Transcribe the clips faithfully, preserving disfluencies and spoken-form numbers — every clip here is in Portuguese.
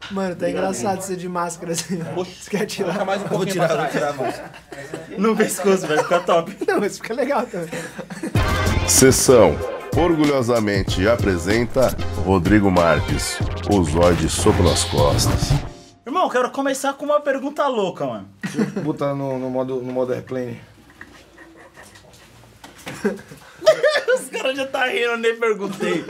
Mano, tá engraçado ser de máscara assim. Você quer tirar? Mais um Vou tirar, vou tirar a máscara. No pescoço, vai ficar top. Não, mas fica legal também. Sessão orgulhosamente apresenta Rodrigo Marques, o Zóide sob nas costas. Irmão, quero começar com uma pergunta louca, mano. Deixa eu botar no, no modo, no modo airplane. Os caras já tá rindo, eu nem perguntei.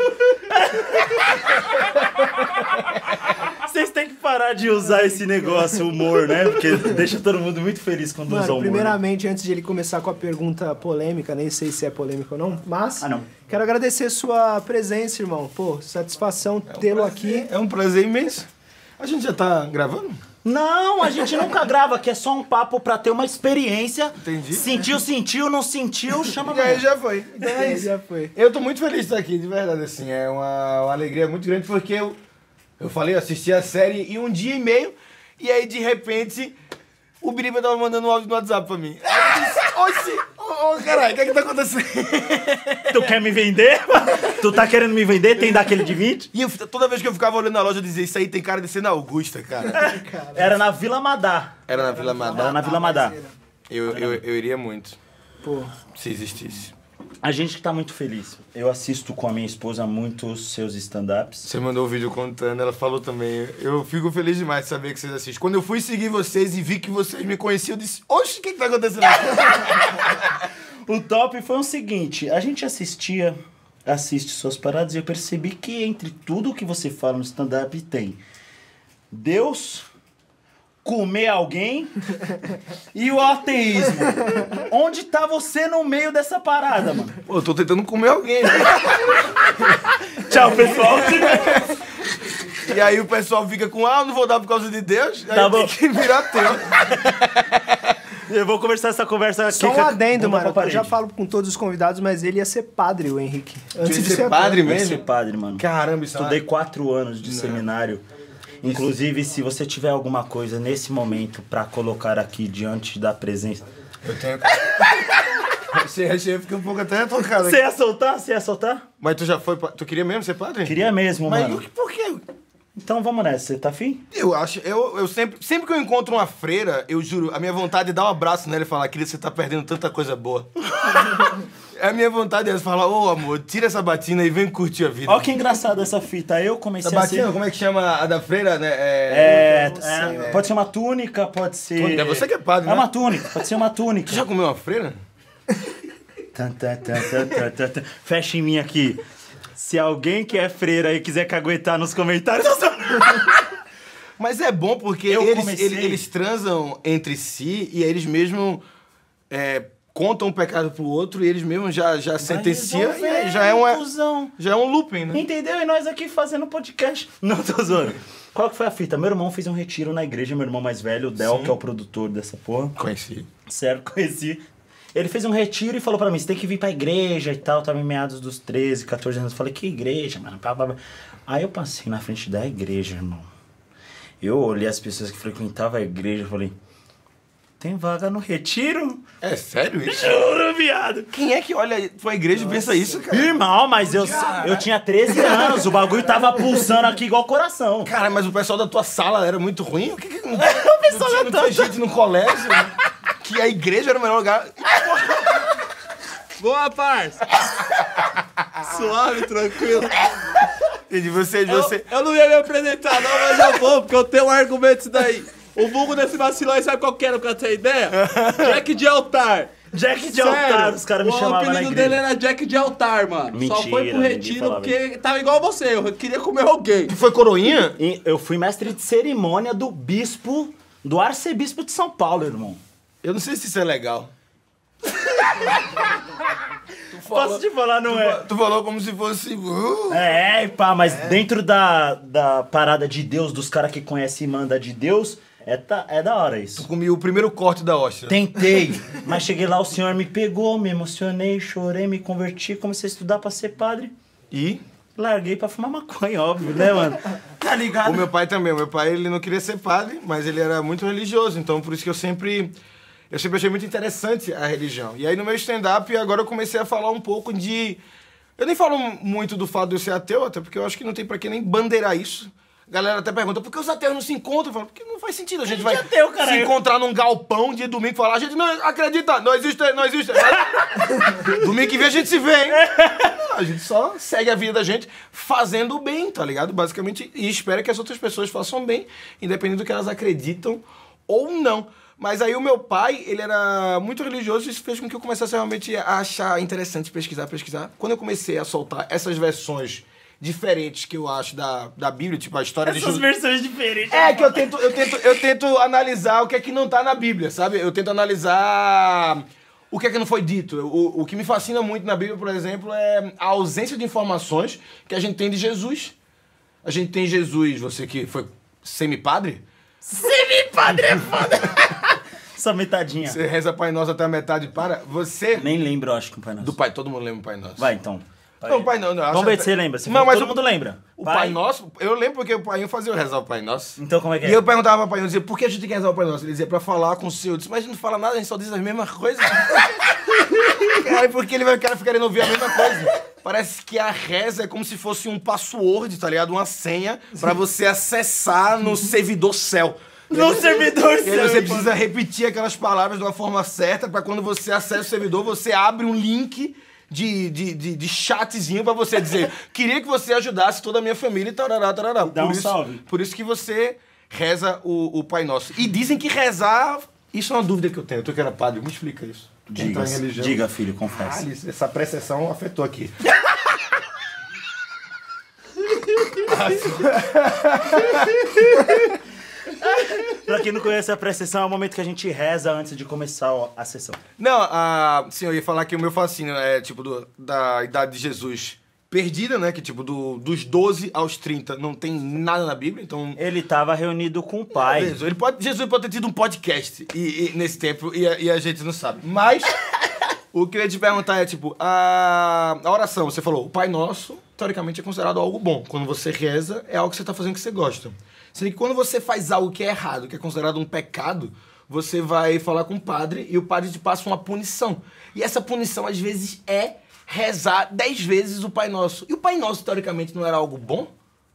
Vocês têm que parar de usar esse negócio, humor, né? Porque deixa todo mundo muito feliz quando Mano, usa humor. primeiramente, antes de ele começar com a pergunta polêmica, nem sei se é polêmica ou não, mas Ah, não. quero agradecer sua presença, irmão. Pô, satisfação tê-lo aqui. É um prazer imenso. A gente já tá gravando? Não, a gente nunca grava, aqui é só um papo pra ter uma experiência. Entendi. Sentiu, sentiu, não sentiu, chama E aí mais. já foi. Então é Aí isso. já foi. Eu tô muito feliz de estar aqui, de verdade, assim. É uma, uma alegria muito grande porque eu, eu falei, eu assisti a série em um dia e meio e aí de repente o Biriba tava mandando um áudio no WhatsApp pra mim. Aí eu disse, oxi, ô oh, caralho, o que é que tá acontecendo? Tu quer me vender? Tu tá querendo me vender? Tem daquele de vinte? E eu, toda vez que eu ficava olhando na loja eu dizia, isso aí tem cara de ser na Augusta, cara. Era na Vila Madá. Era na Vila Madá. Era na Vila Madá. Eu, eu, eu iria muito, Pô, se existisse. A gente que tá muito feliz. Eu assisto com a minha esposa muitos seus stand-ups. Você mandou o vídeo contando, ela falou também. Eu fico feliz demais de saber que vocês assistem. Quando eu fui seguir vocês e vi que vocês me conheciam, eu disse, oxe, o que que tá acontecendo aqui? O top foi o seguinte, a gente assistia, assiste suas paradas e eu percebi que entre tudo que você fala no stand-up tem Deus, comer alguém e o ateísmo. Onde tá você no meio dessa parada, mano? Pô, eu tô tentando comer alguém, né? Tchau, pessoal. E aí o pessoal fica com, ah, eu não vou dar por causa de Deus. Aí Tá bom. tem que virar teu. Eu vou conversar essa conversa aqui. só um com a- adendo, bunda mano. pra Eu já parede. falo com todos os convidados, mas ele ia ser padre, o Henrique. Antes ia de ser ser padre ator. Eu ia mesmo? ser padre, mano. Caramba, isso Estudei quatro anos de seminário. Inclusive, se você tiver alguma coisa nesse momento pra colocar aqui diante da presença... Eu tenho... Você achei, eu fiquei um pouco até tocado Você aqui. ia soltar? Você ia soltar? Mas tu já foi... pa- Tu queria mesmo ser padre? Queria mesmo, Mas mano. o que- por quê? Então vamos nessa, você tá afim? Eu acho... Eu, eu sempre... Sempre que eu encontro uma freira, eu juro, a minha vontade é dar um abraço nela e falar, querida, você tá perdendo tanta coisa boa. A minha vontade é falar, ô amor, tira essa batina e vem curtir a vida. Olha que engraçado essa fita. Eu comecei Essa a batina, ser... como é que chama a da freira, né? É, Eu não sei, é, pode ser uma túnica, pode ser... Túnica, é você que é padre, É né? uma túnica, pode ser uma túnica. Tu já comeu uma freira? Tan, tan, tan, tan, tan, tan, tan. Fecha em mim aqui. Se alguém que é freira e quiser caguetar nos comentários... eu sou- Mas é bom porque Eu eles, comecei- eles, eles transam entre si e aí eles mesmos é, contam um pecado pro outro e eles mesmos já, já sentenciam e aí já é, uma, Cuzão. já é um looping, né? Entendeu? E nós aqui fazendo podcast. Não tô zoando. Qual que foi a fita? Meu irmão fez um retiro na igreja, meu irmão mais velho, o Del, Sim. que é o produtor dessa porra. Conheci. Sério, conheci. Ele fez um retiro e falou pra mim, você tem que vir pra igreja e tal. Tava em meados dos treze, quatorze anos. Eu falei, que igreja, mano? Pá, pá, pá. Aí eu passei na frente da igreja, irmão. Eu olhei as pessoas que frequentavam a igreja e falei, tem vaga no retiro? É sério isso? Juro, viado. Quem é que olha pra igreja e pensa isso, cara? Irmão, mas eu, eu tinha treze anos, o bagulho tava pulsando aqui igual coração. Cara, mas o pessoal da tua sala era muito ruim? O que que... Não, O pessoal não, da tinha- não tua tinha gente no colégio? Que a igreja era o melhor lugar. Boa, parça! Suave, tranquilo. Entendi, você, Eu, você... eu não ia me apresentar, não, mas eu vou, porque eu tenho um argumento disso daí. O vulgo desse vacilão aí, sabe qual que era, pra ter ideia? Jack de altar. Jack de Sério, altar, os caras me o chamavam na apelido igreja. dele era Jack de altar, mano. Só foi Mentira, pro ninguém retiro falava porque tava igual você, eu queria comer alguém. Tu foi coroinha? E eu fui mestre de cerimônia do bispo, do arcebispo de São Paulo, irmão. Eu não sei se isso é legal. Posso te falar, não é? Tu falou como se fosse... Uh, É, pá, mas dentro da, da parada de Deus, dos caras que conhecem e manda de Deus, é, tá, é da hora isso. comi o primeiro corte da hóstia. Tentei, mas cheguei lá, o senhor me pegou, me emocionei, chorei, me converti, comecei a estudar pra ser padre. E... Larguei pra fumar maconha, óbvio, né, mano? Tá ligado? O meu pai também. O meu pai, ele não queria ser padre, mas ele era muito religioso. Então, por isso que eu sempre... Eu sempre achei muito interessante a religião. E aí, no meu stand-up, agora eu comecei a falar um pouco de... Eu nem falo muito do fato de eu ser ateu, até porque eu acho que não tem pra que nem bandeirar isso. A galera até pergunta, por que os ateus não se encontram? Eu falo, porque não faz sentido. A gente vai ateu, se caralho. encontrar num galpão de domingo e falar, a gente não acredita, não existe, não existe. Domingo que vem a gente se vê, hein? A gente só segue a vida da gente fazendo o bem, tá ligado? Basicamente, e espera que as outras pessoas façam bem, independente do que elas acreditam ou não. Mas aí o meu pai, ele era muito religioso e isso fez com que eu começasse realmente a achar interessante pesquisar, pesquisar. Quando eu comecei a soltar essas versões diferentes que eu acho da, da Bíblia, tipo a história Essas de Jesus. versões diferentes. É que eu tento, eu, tento, eu tento analisar o que é que não tá na Bíblia, sabe? Eu tento analisar o que é que não foi dito. O, o que me fascina muito na Bíblia, por exemplo, é a ausência de informações que a gente tem de Jesus. A gente tem Jesus, você que foi semi-padre, Semi-padre é foda. Essa metadinha. você reza Pai Nosso até a metade para. Você. Nem lembro, eu acho, que o Pai Nosso. Do Pai, todo mundo lembra o Pai Nosso. Vai, então. Não, o Pai não, não. Vamos ver se você lembra. Se Não, for, mas todo o- mundo lembra. O Pai Nosso, eu lembro porque o Pai fazia eu rezar o Pai Nosso. Então como é que é? E eu perguntava pro Pai Nosso, dizia, por que a gente tem que rezar o Pai Nosso? Ele dizia, pra falar com o Senhor. Eu disse, mas a gente não fala nada, a gente só diz as mesmas coisas. Cara, porque ele vai ficar querendo ouvir a mesma coisa. Parece que a reza é como se fosse um password, tá ligado? Uma senha pra você acessar no servidor céu. No servidor E aí seu, você pô. precisa repetir aquelas palavras de uma forma certa pra quando você acessa o servidor, você abre um link de, de, de, de chatzinho pra você dizer queria que você ajudasse toda a minha família e tarará, tarará. Dá por um isso, salve. Por isso que você reza o, o Pai Nosso. E dizem que rezar... Isso é uma dúvida que eu tenho. Tu que era padre, me explica isso. Diga, Entrar em religião. diga, filho, Ah, confessa. isso- essa pré-sessão afetou aqui. Pra quem não conhece a pré-sessão, é o momento que a gente reza antes de começar ó, a sessão. Não, ah, sim, eu ia falar que o meu fascínio é, tipo, do- da idade de Jesus perdida, né? Que, tipo, do, dos doze aos trinta não tem nada na Bíblia, então... Ele tava reunido com o pai. Jesus, ele pode, Jesus pode ter tido um podcast e, e- nesse tempo e a, e a gente não sabe. Mas o que eu ia te perguntar é, tipo, a, a oração, você falou, o Pai Nosso, teoricamente, é considerado algo bom. Quando você reza, é algo que você tá fazendo que você gosta. Sendo que quando você faz algo que é errado, que é considerado um pecado, você vai falar com o padre e o padre te passa uma punição. E essa punição, às vezes, é rezar dez vezes o Pai Nosso. E o Pai Nosso, teoricamente, não era algo bom?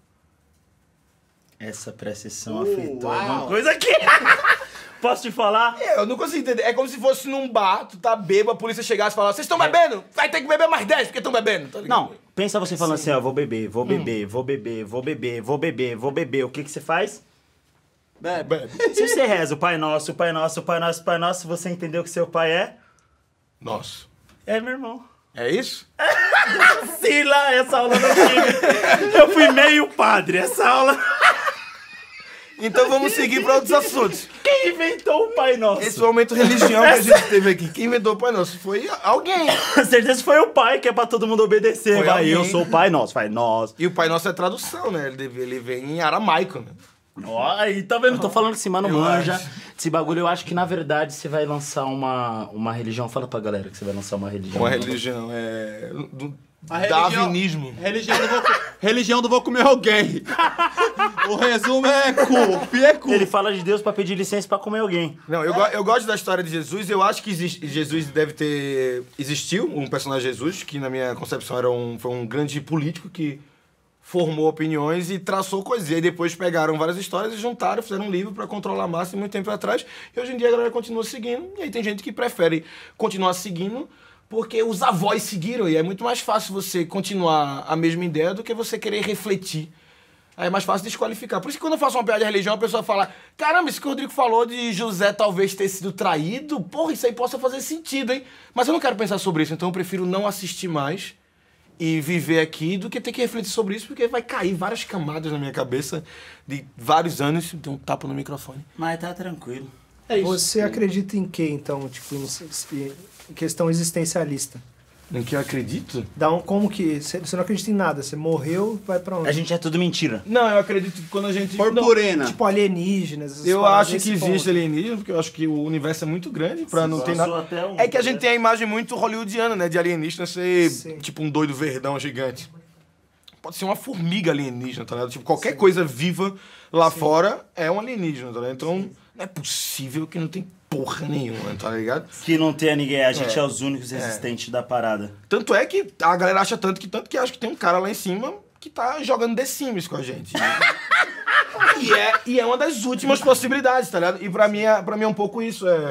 Essa pré-sessão Uh, afetou uau. alguma coisa aqui. Posso te falar? É, eu não consigo entender. É como se fosse num bar, tu tá bêbado, a polícia chegasse e falasse, vocês estão bebendo? Vai ter que beber mais dez porque estão bebendo. Tá ligado? Não, pensa você falando assim, ó, vou beber, vou beber, vou beber, vou beber, vou beber, vou beber. O que que você faz? Bebe. Bebe. Se você reza o Pai Nosso, o Pai Nosso, o Pai Nosso, o Pai Nosso, você entendeu que seu pai é? Nossa. É meu irmão. É isso? Sim, lá, essa aula não tive. Eu fui meio padre, essa aula... Então vamos seguir pra outros assuntos. Quem inventou o Pai Nosso? Esse momento religião que a gente teve aqui, quem inventou o Pai Nosso? Foi alguém. Com certeza foi o pai, que é pra todo mundo obedecer. Foi Vai, alguém. eu sou o Pai Nosso, vai, nós. E o Pai Nosso é tradução, né? Ele, deve- ele vem em aramaico, né? Ó, aí, tá vendo? Tô falando que esse mano Eu manja. acho. Esse bagulho, eu acho que na verdade você vai lançar uma, uma religião. Fala pra galera que você vai lançar uma religião. Uma religião, é... Do, A religião- darwinismo. Religião do vou, co- religião do vou comer alguém. O resumo é cu, pi é cu. Ele fala de Deus pra pedir licença pra comer alguém. Não, eu, go- eu gosto da história de Jesus. Eu acho que existe- Jesus deve ter... Existiu um personagem Jesus, que na minha concepção era um, foi um grande político que formou opiniões e traçou coisas. E aí depois pegaram várias histórias e juntaram, fizeram um livro pra controlar a massa muito tempo atrás. E hoje em dia a galera continua seguindo. E aí tem gente que prefere continuar seguindo porque os avós seguiram. E é muito mais fácil você continuar a mesma ideia do que você querer refletir. Aí é mais fácil desqualificar. Por isso que quando eu faço uma piada de religião, a pessoa fala: caramba, isso que o Rodrigo falou de José talvez ter sido traído, porra, isso aí possa fazer sentido, hein? Mas eu não quero pensar sobre isso, então eu prefiro não assistir mais e viver aqui do que ter que refletir sobre isso, porque vai cair várias camadas na minha cabeça de vários anos. Tem um tapa no microfone. Mas tá tranquilo. É isso. Você acredita em quê, então? Tipo, em, em questão existencialista. Em que eu acredito? Dá um, como que... Você você não acredita em nada. Você morreu, vai pra onde? A gente é tudo mentira. Não, eu acredito que quando a gente... Purpurina. Tipo, alienígenas. essas Eu paradas acho que nesse existe ponto. alienígena, porque eu acho que o universo é muito grande pra não ter passou nada. até um- É que a gente tem a imagem muito hollywoodiana, né? De alienígena ser Sim. tipo um doido verdão gigante. Pode ser uma formiga alienígena, tá ligado? Tipo, qualquer coisa viva lá fora é um alienígena, tá ligado? Então, não é possível que não tem porra nenhuma, tá ligado? Que não tenha ninguém, a gente é, É. os únicos existentes da parada. Tanto é que a galera acha tanto que tanto que acha que tem um cara lá em cima que tá jogando The Sims com a gente. E é, e é uma das últimas possibilidades, tá ligado? E pra mim, é, pra mim é um pouco isso, é...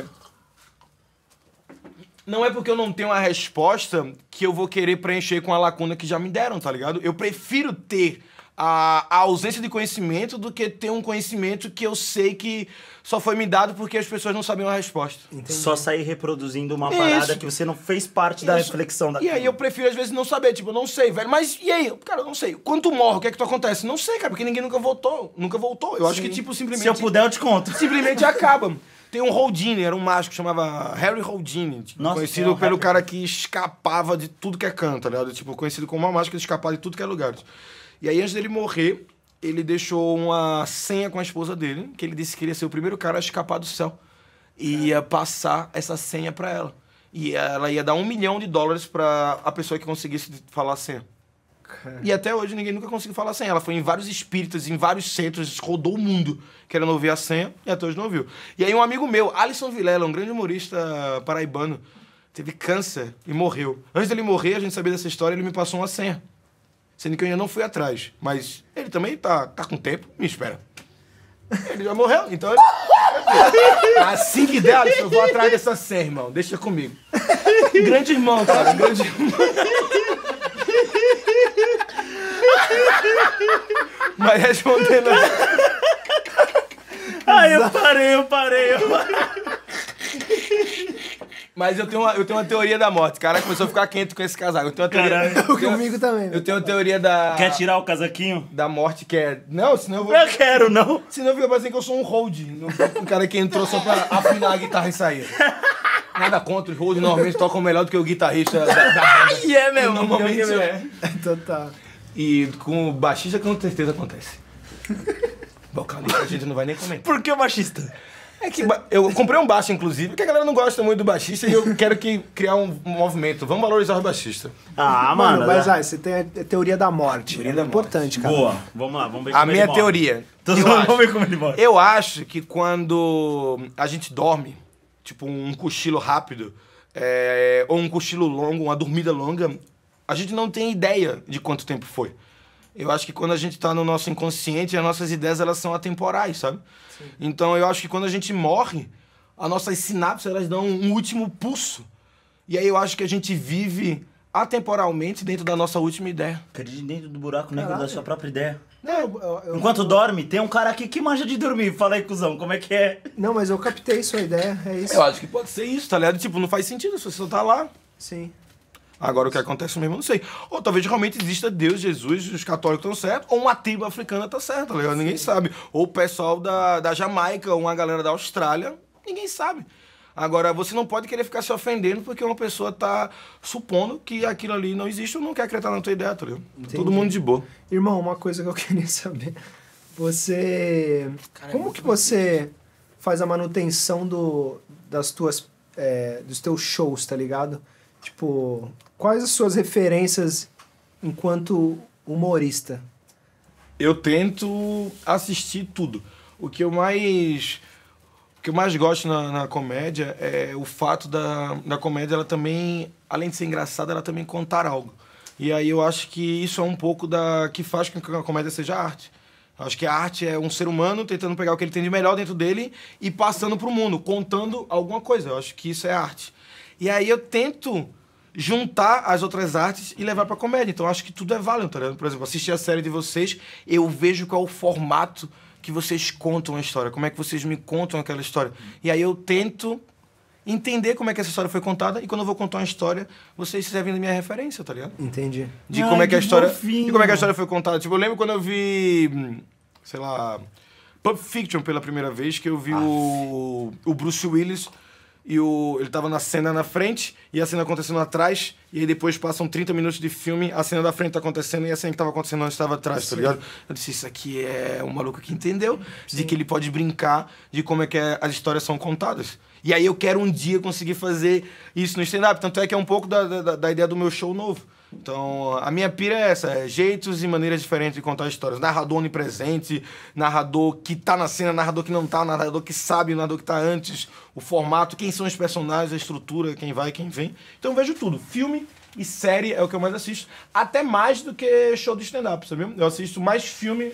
Não é porque eu não tenho a resposta que eu vou querer preencher com a lacuna que já me deram, tá ligado? Eu prefiro ter a, a ausência de conhecimento do que ter um conhecimento que eu sei que só foi me dado porque as pessoas não sabiam a resposta. Entendi. Só sair reproduzindo uma Isso. parada que você não fez parte da Isso. reflexão da E aí eu prefiro, às vezes, não saber. Tipo, eu não sei, velho. Mas e aí? Cara, eu não sei. Quando tu morre, o que é que tu acontece? Não sei, cara, porque ninguém nunca voltou. Nunca voltou. Eu acho que, tipo, simplesmente... Se eu puder, eu te conto. Simplesmente acaba. Tem um Houdini, era um mágico que chamava Harry Houdini. Tipo, Nossa, conhecido é um pelo Harry. cara que escapava de tudo que é canto, tá ligado? Tipo, conhecido como uma mágica de escapar de tudo que é lugar. E aí, antes dele morrer, ele deixou uma senha com a esposa dele, que ele disse que queria ser o primeiro cara a escapar do céu. E ia passar essa senha pra ela. E ela ia dar um milhão de dólares pra a pessoa que conseguisse falar a senha. E até hoje ninguém nunca conseguiu falar a senha. Ela foi em vários espíritas, em vários centros, rodou o mundo querendo ouvir a senha e até hoje não ouviu. E aí um amigo meu, Alisson Vilela, um grande humorista paraibano, teve câncer e morreu. Antes dele morrer, a gente sabia dessa história, ele me passou uma senha. Sendo que eu ainda não fui atrás. Mas ele também tá, tá com tempo, me espera. Ele já morreu, então... Ele... Assim que der, Alisson, eu vou atrás dessa senha, irmão. Deixa comigo. Grande irmão, cara. Grande irmão. Mas respondendo... Ai, eu parei, eu parei, eu parei. Mas eu tenho, uma, eu tenho uma teoria da morte. Cara, começou a ficar quente com esse casaco. Eu tenho uma teoria... Caralho. Eu tenho, Comigo também. eu tenho uma teoria da... Quer tirar o casaquinho? Da morte que é... Não, senão eu vou... Eu quero, não. Senão fica parecendo que eu sou um hold. Um cara que entrou só pra afinar a guitarra e sair. Nada contra, os hold normalmente tocam melhor do que o guitarrista da, da banda. E é mesmo. Normalmente é. Total. E com o baixista com certeza acontece. Vocalista a gente não vai nem comentar. Por que o baixista? É que ba- eu comprei um baixo, inclusive, porque a galera não gosta muito do baixista e eu quero que criar um movimento. Vamos valorizar o baixista. Ah, Mano, mano. mas né? ah, você tem a teoria da morte. Teoria é da morte. importante, cara. Boa. Vamos lá, vamos ver A como minha ele morre. teoria. Então, Eu vamos acho, ver como ele morre. eu acho que quando a gente dorme, tipo um cochilo rápido, é, ou um cochilo longo, uma dormida longa, a gente não tem ideia de quanto tempo foi. Eu acho que quando a gente tá no nosso inconsciente, as nossas ideias elas são atemporais, sabe? Sim. Então eu acho que quando a gente morre, as nossas sinapses elas dão um último pulso. E aí eu acho que a gente vive atemporalmente dentro da nossa última ideia. Acredite dentro do buraco negro Caralho. da sua própria ideia. Não, eu- eu- eu- Enquanto dorme, tem um cara aqui que manja de dormir. Fala aí, cuzão, como é que é? Não, mas eu captei sua ideia, é isso. Eu acho que pode ser isso, tá ligado? Tipo, não faz sentido se você só tá lá. Sim. Agora o que acontece mesmo, eu não sei. Ou talvez realmente exista Deus, Jesus, os católicos estão certos, ou uma tribo africana tá certa, tá ligado? Ninguém sabe. Ou o pessoal da, da Jamaica, ou uma galera da Austrália, ninguém sabe. Agora, você não pode querer ficar se ofendendo porque uma pessoa tá supondo que aquilo ali não existe ou não quer acreditar na tua ideia, tá ligado? Todo mundo de boa. Irmão, uma coisa que eu queria saber. Você... Como que você faz a manutenção do, das tuas, é, dos teus shows, tá ligado? Tipo, quais as suas referências enquanto humorista? Eu tento assistir tudo. O que eu mais... O que eu mais gosto na, na comédia é o fato da, da comédia, ela também, além de ser engraçada, ela também contar algo. E aí eu acho que isso é um pouco da que faz com que a comédia seja arte. Eu acho que a arte é um ser humano tentando pegar o que ele tem de melhor dentro dele e passando pro mundo, contando alguma coisa. Eu acho que isso é arte. E aí eu tento juntar as outras artes e levar pra comédia. Então eu acho que tudo é válido, tá ligado? Por exemplo, assistir a série de vocês, eu vejo qual é o formato que vocês contam a história, como é que vocês me contam aquela história. E aí eu tento entender como é que essa história foi contada e quando eu vou contar uma história, vocês servem da minha referência, tá ligado? Entendi. De Ai, como é que a que história, fofinho. de como é que a história foi contada. Tipo, eu lembro quando eu vi, hum, sei lá, Pulp Fiction pela primeira vez, que eu vi o, o Bruce Willis e o, ele tava na cena na frente e a cena acontecendo atrás, e aí depois passam trinta minutos de filme, a cena da frente tá acontecendo e a cena que tava acontecendo antes estava atrás, Sim. tá ligado? Eu disse, isso aqui é um maluco que entendeu de que ele pode brincar de como é que é- as histórias são contadas. E aí eu quero um dia conseguir fazer isso no stand-up, tanto é que é um pouco da, da, da ideia do meu show novo. Então, a minha pira é essa, é jeitos e maneiras diferentes de contar histórias. Narrador onipresente, narrador que tá na cena, narrador que não tá, narrador que sabe, narrador que tá antes, o formato, quem são os personagens, a estrutura, quem vai, quem vem. Então eu vejo tudo. Filme e série é o que eu mais assisto. Até mais do que show de stand-up, sabe? Eu assisto mais filme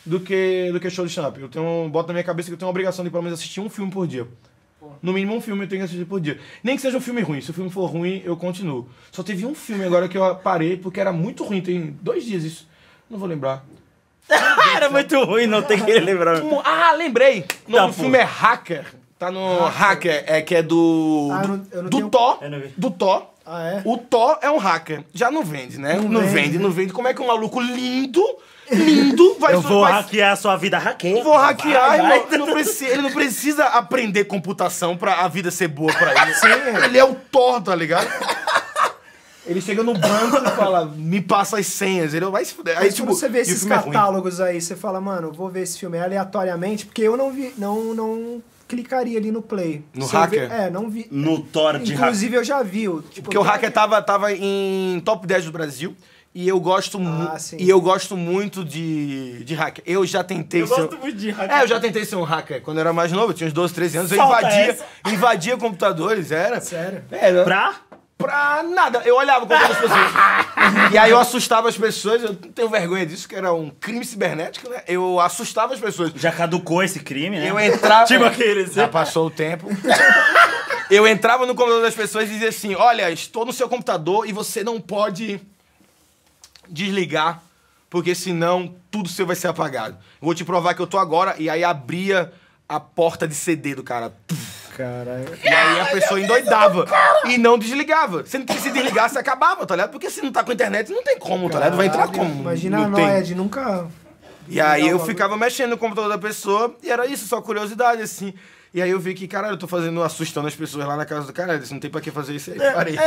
do que, do que show de stand-up. Eu tenho, boto na minha cabeça que eu tenho a obrigação de pelo menos assistir um filme por dia. No mínimo um filme eu tenho que assistir por dia. Nem que seja um filme ruim. Se o filme for ruim, eu continuo. Só teve um filme agora que eu parei porque era muito ruim. Tem dois dias isso. Não vou lembrar. Era muito ruim, não tem que lembrar. Ah, lembrei! O nome Tá, do pô. filme é Hacker. Tá no Hacker, é que é do. Ah, eu não- do eu não do tenho- Thor. Eu não vi. Do Thor. Ah, é? O Thor é um hacker. Já não vende, né? Não, Não vende. vende. não vende. Como é que um maluco lindo, lindo, vai... Eu vou vai, hackear a sua vida, hackeia. Vou hackear, Vai, vai. irmão. Não precisa, ele não precisa aprender computação pra a vida ser boa pra ele. Ele é o Thor, tá ligado? Ele chega no banco e fala, me passa as senhas. Ele vai se fuder. Aí, Mas tipo, quando você vê e o esses filme é ruim. catálogos aí, você fala, mano, vou ver esse filme aleatoriamente, porque eu não vi, não, não clicaria ali no play. No Se eu Hacker? ver- é, não vi. No Thor de hack. Inclusive eu já vi. o- Tipo, Porque o hacker tava, tava em top dez do Brasil. E eu gosto mu- Ah, sim. e eu gosto muito de, de hacker. Eu já tentei Eu ser. gosto muito de hack. É, eu já tentei ser um hacker quando eu era mais novo, eu tinha uns doze, treze anos, eu Solta invadia, essa. invadia computadores, era. Sério? Era. Pra? Pra nada. Eu olhava o computador das pessoas. E aí eu assustava as pessoas, eu não tenho vergonha disso, que era um crime cibernético, né? Eu assustava as pessoas. Já caducou esse crime, né? Eu entrava. Tipo aqueles. Já passou o tempo. Eu entrava no computador das pessoas e dizia assim: olha, estou no seu computador e você não pode desligar, porque senão tudo seu vai ser apagado. Eu vou te provar que eu tô agora. E aí abria a porta de C D do cara. Caralho. E aí a pessoa endoidava e não desligava. Sendo que se desligasse, acabava, tá ligado? Porque se não tá com internet, não tem como, tá ligado? Vai entrar como? Imagina a Não tem. noia de nunca... E aí Não, eu não. ficava mexendo no computador da pessoa e era isso, só curiosidade, assim. E aí eu vi que, caralho, eu tô fazendo, assustando as pessoas lá na casa do caralho, não tem pra que fazer isso aí. Parei.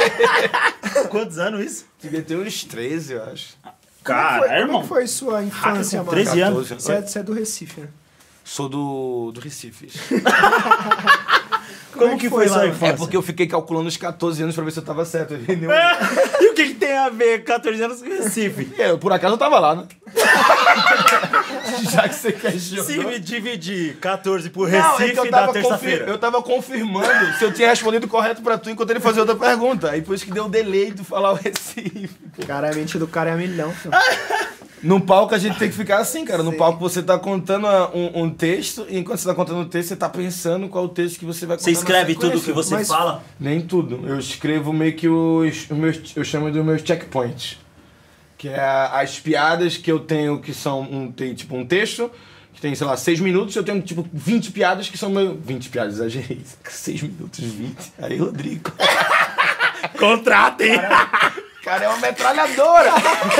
Quantos anos isso? Devia ter uns treze, eu acho. Cara, Como é irmão. que foi sua infância, com mano? treze anos. catorze. Você é, você é do Recife, né? Sou do, do Recife. Como, é que que foi foi sua lá? infância? É porque eu fiquei calculando os catorze anos pra ver se eu tava certo. entendeu? E o que, que tem a ver catorze anos com Recife? É, por acaso eu tava lá, né? Já que você questionou. Se me dividir catorze por Não, é que Recife, eu dá tava, confir... terça-feira. eu tava confirmando se eu tinha respondido correto pra tu enquanto ele fazia outra pergunta. Aí por isso que deu um delay de falar o Recife. Cara, a mente do cara é a milhão. filho. No palco a gente tem que ficar assim, cara. No Sim. palco você tá contando a- um, um texto e enquanto você tá contando o texto, você tá pensando qual o texto que você vai contar. Você na escreve tudo sequência. que você Mas- fala? Nem tudo. Eu escrevo meio que os, os meus... Eu chamo dos meus checkpoints. Que é a- as piadas que eu tenho que são um, tem, tipo um texto que tem, sei lá, seis minutos. Eu tenho tipo vinte piadas que são meu... vinte piadas, exagerei. seis minutos, vinte. Aí, Rodrigo. Contratem! Cara, é uma metralhadora.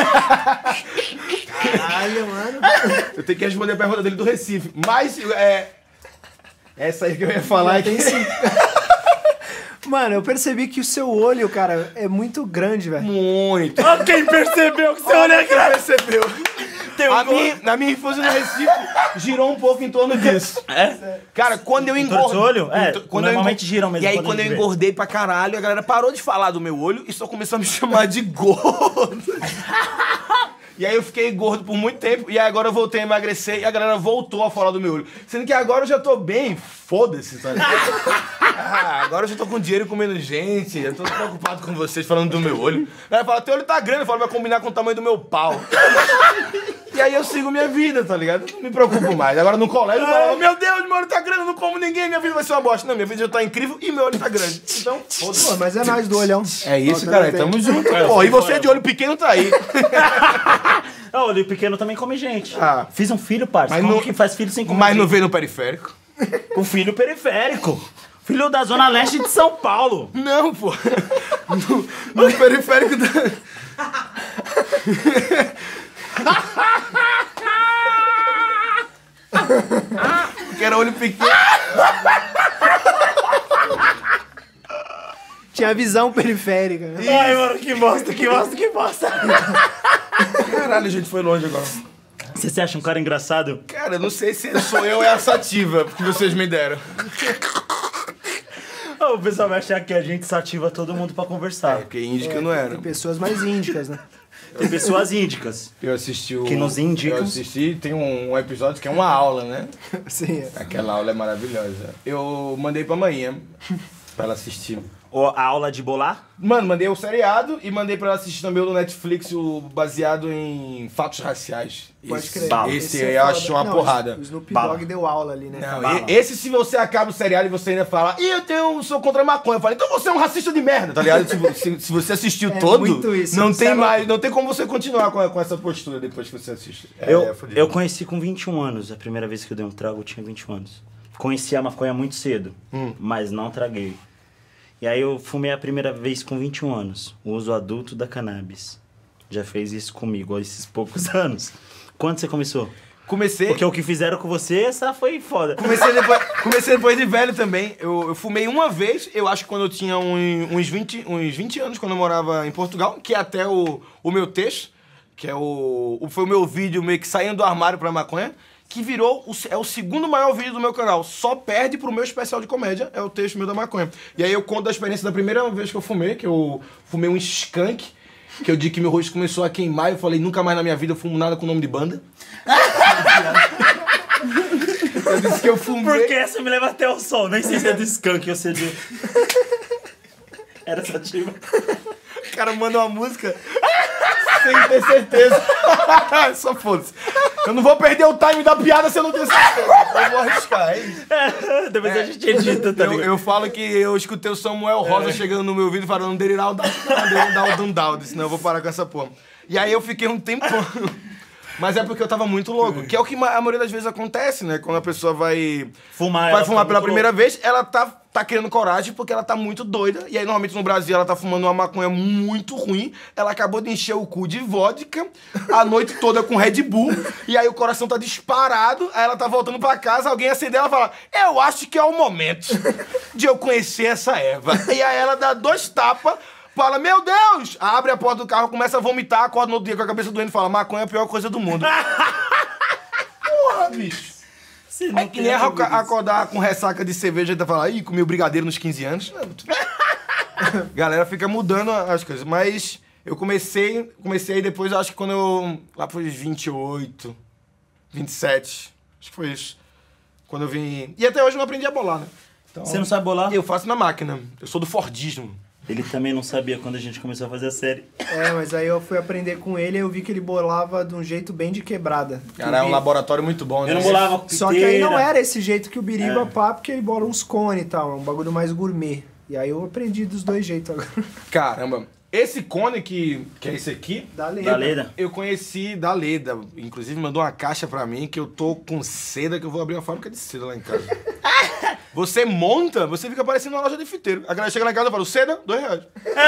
Caralho, mano. Eu tenho que responder a pergunta dele do Recife. Mas, é... Essa aí que eu ia falar é que... Tem sim. Mano, eu percebi que o seu olho, cara, é muito grande, velho. Muito. Ó, quem percebeu que seu olho é grande? percebeu. Tem um A gol. minha, na minha infância no Recife, girou um pouco em torno disso. É? Cara, quando eu torno engordei... do olho? É, quando eu normalmente engor- giram mesmo E aí, quando a quando eu gente vê. engordei pra caralho, a galera parou de falar do meu olho e só começou a me chamar de gordo. E aí eu fiquei gordo por muito tempo, e aí agora eu voltei a emagrecer e a galera voltou a falar do meu olho. Sendo que agora eu já tô bem, foda-se, tá ligado? Ah, agora eu já tô com dinheiro e comendo gente, eu tô preocupado com vocês falando do meu olho. A galera fala, teu olho tá grande, eu falo, vai combinar com o tamanho do meu pau. E aí eu sigo minha vida, tá ligado? Eu não me preocupo mais. Agora no colégio eu falo, meu Deus, meu olho tá grande, eu não como ninguém, minha vida vai ser uma bosta. Não, minha vida já tá incrível e meu olho tá grande. Então, foda-se. Pô, mas é nós do olhão. É isso, Ó, cara, também. tamo junto. É, Pô, e eu você sou de olho pequeno tá aí. Ah, o olho pequeno também come gente. Ah. Fiz um filho, parça. Mas Como não- que faz filho sem comer Mas gente? não vê no periférico. O filho periférico. Filho da Zona Leste de São Paulo. Não, pô. No, no periférico da... Porque era olho pequeno. Tinha visão periférica. Né? Ai, mano, que bosta, que bosta, que bosta. Caralho, a gente foi longe agora. Você se acha um cara engraçado? Cara, eu não sei se sou eu ou é a sativa que vocês me deram. Oh, o pessoal vai achar que a gente sativa todo mundo pra conversar. É, porque índica eu não era. Tem pessoas mais índicas, né? Tem pessoas índicas. Eu assisti o... Que nos indicam. Eu assisti, tem um, um episódio que é uma aula, né? Sim. Aquela aula é maravilhosa. Eu mandei pra manhã. pra ela assistir. Ou a aula de bolar? Mano, mandei o seriado e mandei pra ela assistir também o do Netflix, o baseado em fatos raciais. Pode Esse, crer. bala. esse é eu foda. acho uma Não, porrada. O Snoop Bala. Dogg deu aula ali, né? Não, Bala. e- esse se você acaba o seriado e você ainda fala, ih, eu tenho, sou contra a maconha. Eu falo, então você é um racista de merda, tá ligado? se, se- se você assistiu É todo, muito isso, não você tem é louco. mais, não tem como você continuar com, com essa postura depois que você assiste. É, eu, é fudido. eu conheci com vinte e um anos. A primeira vez que eu dei um trago, eu tinha vinte e um anos. Conheci a maconha muito cedo, Hum. mas não traguei. E aí eu fumei a primeira vez com vinte e um anos. O uso adulto da cannabis. Já fez isso comigo há esses poucos anos. Quando você começou? Comecei... Porque o que fizeram com você, essa foi foda. Comecei depois, comecei depois de velho também. Eu, eu fumei uma vez, eu acho que quando eu tinha uns, uns, vinte, uns vinte anos, quando eu morava em Portugal, que é até o, o meu texto, que é o, o- foi o meu vídeo meio que saindo do armário pra maconha, que virou, o, é o segundo maior vídeo do meu canal. Só perde pro meu especial de comédia, é o texto meu da maconha. E aí eu conto a experiência da primeira vez que eu fumei, que eu fumei um skunk, que eu disse que meu rosto começou a queimar, eu falei, nunca mais na minha vida eu fumo nada com nome de banda. Eu disse que eu fumei... Porque essa me leva até o sol. Nem sei se é do skunk ou se é de... Era sativa. O cara manda uma música sem ter certeza. Só foda-se. Eu não vou perder o time da piada se eu não ter certeza. Eu vou arriscar, é isso. Depois a gente edita, tá Eu, ligado? eu falo que eu escutei o Samuel Rosa chegando no meu vídeo falando Deriral Dundal, senão eu vou parar com essa porra. E aí eu fiquei um tempão. Mas é porque eu tava muito louco. Que é o que ma- a maioria das vezes acontece, né? Quando a pessoa vai Fumar, vai ela fumar fica pela muito primeira vez, ela tá, tá criando coragem porque ela tá muito doida. E aí, normalmente, no Brasil, ela tá fumando uma maconha muito ruim. Ela acabou de encher o cu de vodka a noite toda com Red Bull. E aí o coração tá disparado. Aí ela tá voltando pra casa, alguém acendeu, ela fala, eu acho que é o momento de eu conhecer essa erva. E aí ela dá dois tapas, fala, meu Deus! Abre a porta do carro, começa a vomitar, acorda no outro dia com a cabeça doendo e fala, maconha é a pior coisa do mundo. Porra, bicho. Você não É que tem nem nada a aco- ver com isso. acordar com ressaca de cerveja e tá falando, ih, comi o brigadeiro nos quinze anos. Não. Galera fica mudando as coisas. Mas eu comecei, comecei depois, acho que quando eu. Lá foi vinte e oito, vinte e sete. Acho que foi isso. Quando eu vim. E até hoje eu não aprendi a bolar, né? Então, Você não sabe bolar? eu faço na máquina. Eu sou do Fordismo. Ele também não sabia quando a gente começou a fazer a série. É, mas aí eu fui aprender com ele e eu vi que ele bolava de um jeito bem de quebrada. Cara, é um Que o laboratório muito bom, né? Eu não bolava Bi- Só que aí não piteira. era esse jeito que o Biriba É. pá, porque ele bola uns cones e tal, é um bagulho mais gourmet. E aí eu aprendi dos dois jeitos agora. Caramba. Esse cone que, que é esse aqui, Da lenda. Da Leda. eu conheci da Leda. Inclusive, mandou uma caixa pra mim que eu tô com seda, que eu vou abrir uma fábrica de seda lá em casa. Você monta, você fica parecendo uma loja de fiteiro. A galera chega lá em casa e fala, seda, dois reais.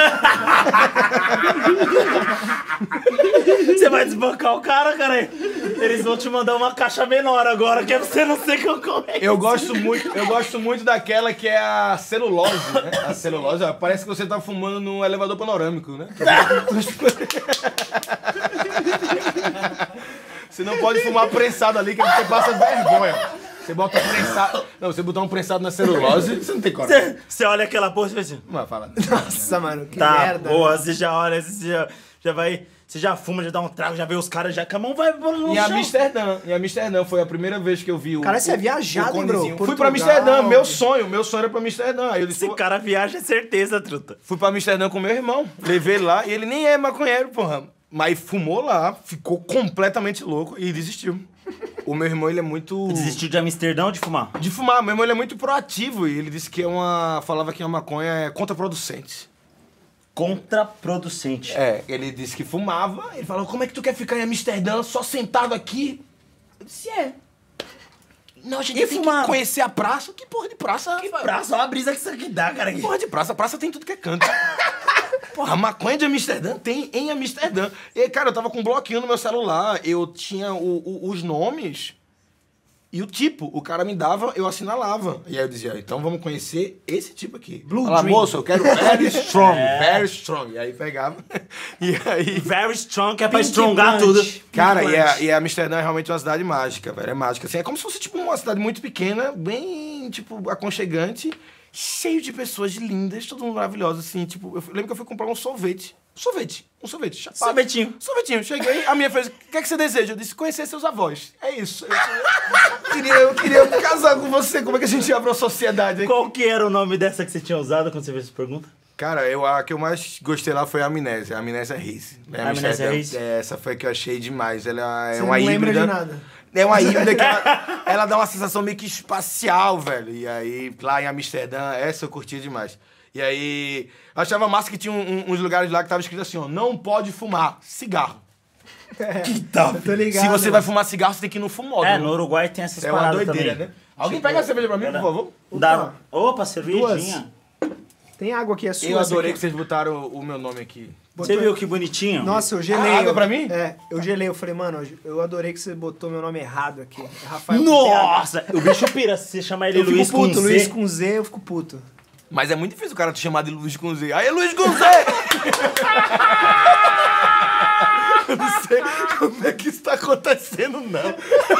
Você vai desbancar o cara, cara. Eles vão te mandar uma caixa menor agora, que é pra você não ser concorrente. Eu gosto muito, eu gosto muito daquela que é a celulose, né? A celulose, ó, parece que você tá fumando num elevador panorâmico, né? Você não pode fumar prensado ali, que você passa vergonha. Você bota prensado... Não, você botar um prensado na celulose, você não tem coragem. Você, você olha aquela porra e fala assim, Não vai falar. Nossa, mano, que tá, merda. boa, você já olha, você já, já vai... Você já fuma, já dá um trago, já vê os caras, já que a mão vai no Em chão. Amsterdã, em Amsterdã foi a primeira vez que eu vi o. Cara, você é o- viajado, o hein, bro? conezinho. Fui Portugal. pra Amsterdã, meu sonho, meu sonho era pra Amsterdã. Aí eu disse, Esse cara viaja, é certeza, truta. fui pra Amsterdã com meu irmão, levei ele lá e ele nem é maconheiro, porra. Mas fumou lá, ficou completamente louco e desistiu. O meu irmão, ele é muito. Desistiu de Amsterdã ou de fumar? De fumar, meu irmão ele é muito proativo e ele disse que é uma. Falava que a maconha é contraproducente. Contraproducente. É, ele disse que fumava, ele falou, como é que tu quer ficar em Amsterdã só sentado aqui? Eu disse, é. Não, a gente E tem fumava? que conhecer a praça. Que porra de praça? Que braço, olha a brisa que isso aqui dá, cara. Porra de praça, a praça tem tudo que é canto. Porra, a maconha de Amsterdã tem em Amsterdã. E, aí, cara, eu tava com um bloquinho no meu celular, eu tinha o- o- os nomes e o tipo. O cara me dava, eu assinalava. E aí eu dizia, então vamos conhecer esse tipo aqui. Blue Fala, Dream. moço, eu quero very strong, very strong. E aí pegava. E aí... Very strong, que é pra Pink estrongar Punch. tudo. Cara, Pink e, a, Punch. e a Amsterdã é realmente uma cidade mágica, velho. É mágica. Assim, é como se fosse, tipo, uma cidade muito pequena, bem, tipo, aconchegante, cheio de pessoas lindas, todo mundo maravilhoso, assim, tipo... Eu lembro que eu fui comprar um sorvete. sorvete. Um sorvete. Chapado. Sorvetinho. Sorvetinho. Cheguei, a minha fez, o que é que você deseja? Eu disse, conhecer seus avós. É isso. Eu queria, eu queria casar com você. Como é que a gente abre uma sociedade, hein? Qual que era o nome dessa que você tinha usado quando você fez essa pergunta? Cara, eu, a que eu mais gostei lá foi a Amnésia. A Amnésia Reis. É, A Amnésia Reis? É, essa foi a que eu achei demais. Ela é Você uma não lembra híbrida. de nada. É uma híbrida que ela, ela dá uma sensação meio que espacial, velho. E aí, lá em Amsterdã, essa eu curtia demais. E aí, eu achava massa que tinha um- um- uns lugares lá que tava escrito assim, ó, não pode fumar cigarro. É, Que tal? eu tô ligado. Se você vai fumar cigarro, você tem que ir no fumódromo. É, no Uruguai tem essas É uma paradas doideira, também. né? Alguém Tipo, pega a cerveja pra mim, por era- favor? Dá... Opa, cervejinha. Tem água aqui, é sua. Eu essa adorei aqui. que vocês botaram o meu nome aqui. Você viu que bonitinho? Nossa, eu gelei. Ah, água eu- pra mim? É, eu gelei. Eu falei, mano, eu adorei que você botou meu nome errado aqui. É Rafael Nossa! O bicho pira se você chamar ele Eu fico Luiz puto, com Luiz Z. com Z, eu fico puto. Mas é muito difícil o cara te chamar de Luiz com Z. Aí, Luiz com Z! Eu não sei como é que isso tá acontecendo, não.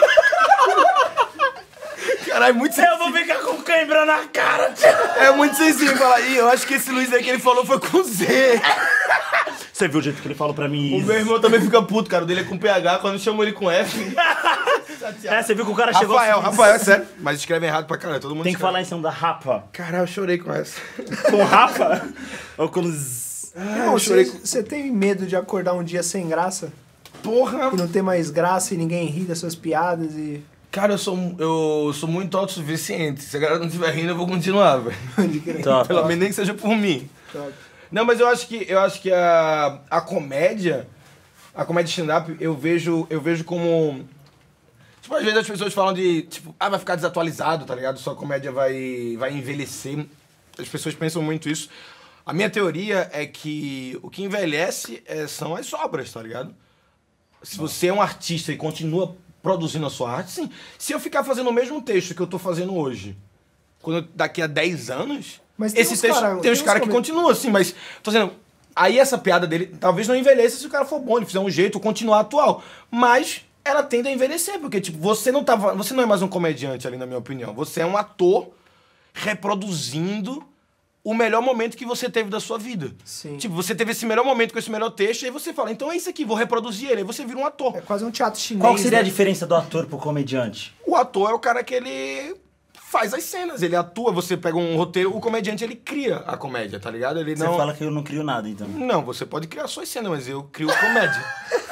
Caralho, é muito Eu sensível. vou ficar com cãibra na cara, tio. É muito sensível falar. Ih, eu acho que esse Luiz aí que ele falou foi com Z. Você viu o jeito que ele falou pra mim? O meu irmão também fica puto, cara. O dele é com P H, quando eu chamo ele com F. É, você viu que o cara chegou... Rafael, Rafael, é sério. Mas escreve errado pra caralho, todo mundo Tem que escreve. falar em cima da rapa. Caralho, eu chorei com essa. Com Rafa? Ou com... Z? Irmão, eu chorei você, com- você tem medo de acordar um dia sem graça? Porra. E não ter mais graça e ninguém rir das suas piadas e... Cara, eu sou, eu sou muito autossuficiente. Se a galera não estiver rindo, eu vou continuar, velho. de crer. Top. Pelo menos nem que seja por mim. Top. Não, mas eu acho que, eu acho que a, a comédia, a comédia stand-up, eu vejo, eu vejo como... Tipo, às vezes as pessoas falam de, tipo, ah, vai ficar desatualizado, tá ligado? Sua comédia vai, vai envelhecer. As pessoas pensam muito isso. A minha teoria é que o que envelhece é, são as obras, tá ligado? Se você é um artista e continua produzindo a sua arte, sim. Se eu ficar fazendo o mesmo texto que eu tô fazendo hoje, quando eu- daqui a dez anos, Mas tem esse uns texto cara- tem tem os uns caras que come- continuam assim, mas tô dizendo, aí essa piada dele talvez não envelheça se o cara for bom, ele fizer um jeito, continuar atual, mas ela tende a envelhecer, porque tipo, você não tava, você não é mais um comediante ali na minha opinião, você é um ator reproduzindo o melhor momento que você teve da sua vida. Sim. Tipo, você teve esse melhor momento com esse melhor texto, e aí você fala, então é isso aqui, vou reproduzir ele, aí você vira um ator. É quase um teatro chinês. Qual que seria a né? diferença do ator pro comediante? O ator é o cara que ele faz as cenas, ele atua, você pega um roteiro, o comediante ele cria a comédia, tá ligado? Ele Você não... fala que eu não crio nada, então. Não, você pode criar suas cenas, mas eu crio comédia.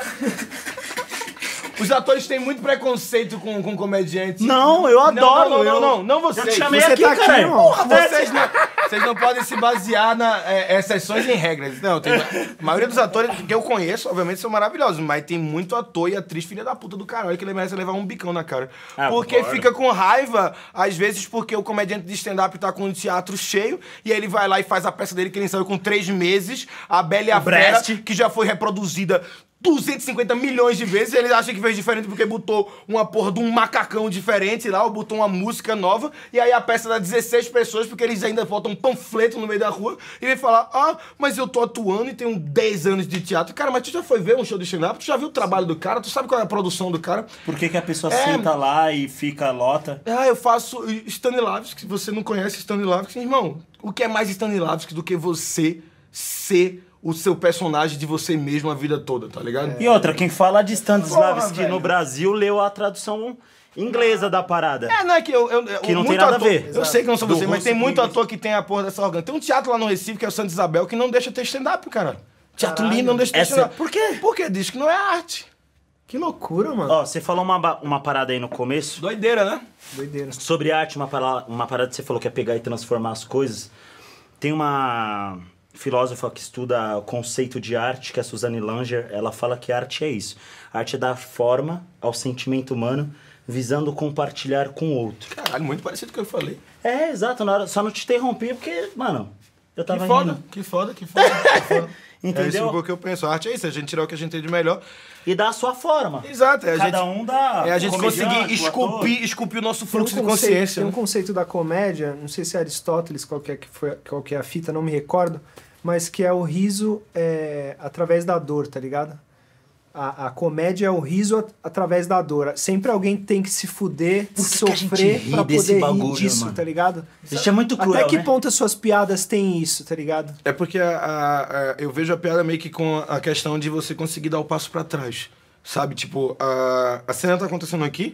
Os atores têm muito preconceito com, com comediantes. Não, eu adoro. Não, não, não, eu- não, não vocês. Eu te chamei Você aqui, tá cara. irmão. Porra, vocês não, vocês não podem se basear na é, exceções em regras. Não, tem, a maioria dos atores que eu conheço, obviamente, são maravilhosos, mas tem muito ator e atriz filha da puta do caralho que ele merece levar um bicão na cara. Ah, porque claro. fica com raiva, às vezes, porque o comediante de stand-up tá com um teatro cheio e aí ele vai lá e faz a peça dele que ele ensaiou com três meses, a Bela e a O Fera, Brecht. que já foi reproduzida duzentos e cinquenta milhões de vezes, ele acha que fez diferente porque botou uma porra de um macacão diferente lá, ou botou uma música nova, e aí a peça dá dezesseis pessoas, porque eles ainda botam um panfleto no meio da rua, e ele fala, ah, mas eu tô atuando e tenho dez anos de teatro. Cara, mas tu já foi ver um show de stand-up? Tu já viu o trabalho do cara? Tu sabe qual é a produção do cara? Por que, que a pessoa É. senta lá e fica lota? Ah, eu faço Stanislavski, se você não conhece Stanislavski, irmão, o que é mais Stanislavski do que você ser o seu personagem de você mesmo a vida toda, tá ligado? E outra, quem fala de Stanislavski Porra, no velho. Brasil leu a tradução inglesa da parada. É, não é que eu... eu Que não muito tem nada a ator, ver. Eu sei que não sou Do você, mas russo tem pro muito inglês. ator que tem a porra dessa orgânica. Tem um teatro lá no Recife, que é o Santa Isabel, que não deixa ter stand-up, cara. Teatro Caralho. lindo não deixa ter Essa- stand-up. por quê? Porque diz que não é arte. Que loucura, mano. Ó, você falou uma, ba- uma parada aí no começo Doideira, né? Doideira. sobre arte, uma, pala- uma parada que você falou que é pegar e transformar as coisas. Tem uma filósofa que estuda o conceito de arte, que é a Suzanne Langer. Ela fala que arte é isso. A arte é dar forma ao sentimento humano, visando compartilhar com o outro. Caralho, muito parecido com o que eu falei. É, exato. Na hora, só não te interrompi porque, mano, eu tava Que foda, rindo. que foda, que foda, que foda. Entendeu? É isso que eu penso. A arte é isso, a gente tirar o que a gente tem de melhor. E dá a sua forma. Exato, é a Cada gente... um dá. É a gente comediante, conseguir o esculpir, esculpir o nosso Tem um fluxo de conceito- consciência. Tem um né? conceito da comédia, não sei se é Aristóteles, qual que é, que foi, qual que é a fita, não me recordo, mas que é o riso é, através da dor, tá ligado? a, a comédia é o riso at- através da dor. Sempre alguém tem que se fuder, Por que que a gente sofrer ri pra desse poder bagulho, rir disso, mano? tá ligado? Isso é muito cruel, Até que né? ponto as suas piadas têm isso, tá ligado? É porque a, a- a- eu vejo a piada meio que com a questão de você conseguir dar o passo pra trás. Sabe? Tipo, a, a cena tá acontecendo aqui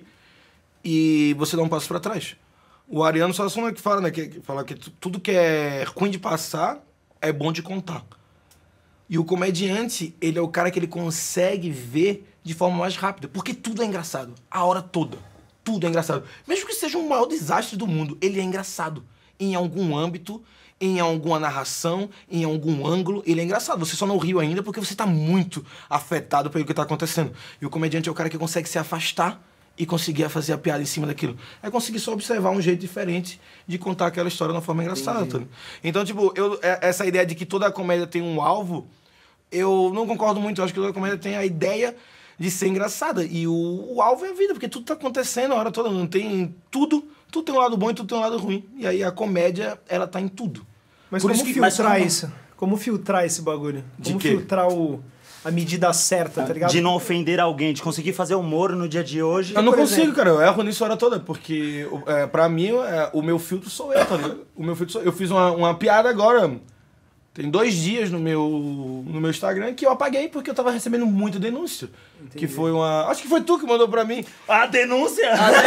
e você dá um passo pra trás. O Ariano Suassuna que fala, né? Que, que fala que tu- tudo que é ruim de passar é bom de contar. E o comediante, ele é o cara que ele consegue ver de forma mais rápida. Porque tudo é engraçado. A hora toda. Tudo é engraçado. Mesmo que seja o maior desastre do mundo, ele é engraçado. Em algum âmbito, em alguma narração, em algum ângulo, ele é engraçado. Você só não riu ainda porque você tá muito afetado pelo que tá acontecendo. E o comediante é o cara que consegue se afastar e conseguir fazer a piada em cima daquilo. É conseguir só observar um jeito diferente de contar aquela história de uma forma engraçada. Tá? Então, tipo, eu, é- essa ideia de que toda comédia tem um alvo, eu não concordo muito. Eu acho que toda comédia tem a ideia de ser engraçada. E o, o alvo é a vida, porque tudo tá acontecendo a hora toda. Não tem tudo. Tudo tem um lado bom e tudo tem um lado ruim. E aí a comédia, ela tá em tudo. Mas Por como isso que- filtrar mas como- isso? Como filtrar esse bagulho? De Como quê? filtrar o, a medida certa, tá ligado? De não ofender alguém, de conseguir fazer humor no dia de hoje. Eu não por consigo, exemplo? cara. Eu erro nisso a hora toda, porque é, pra mim é, o meu filtro sou eu, tá ligado? O meu filtro sou eu. Eu fiz uma, uma piada agora, tem dois dias no meu, no meu Instagram, que eu apaguei porque eu tava recebendo muito denúncia. Que foi uma... Acho que foi tu que mandou pra mim. A denúncia?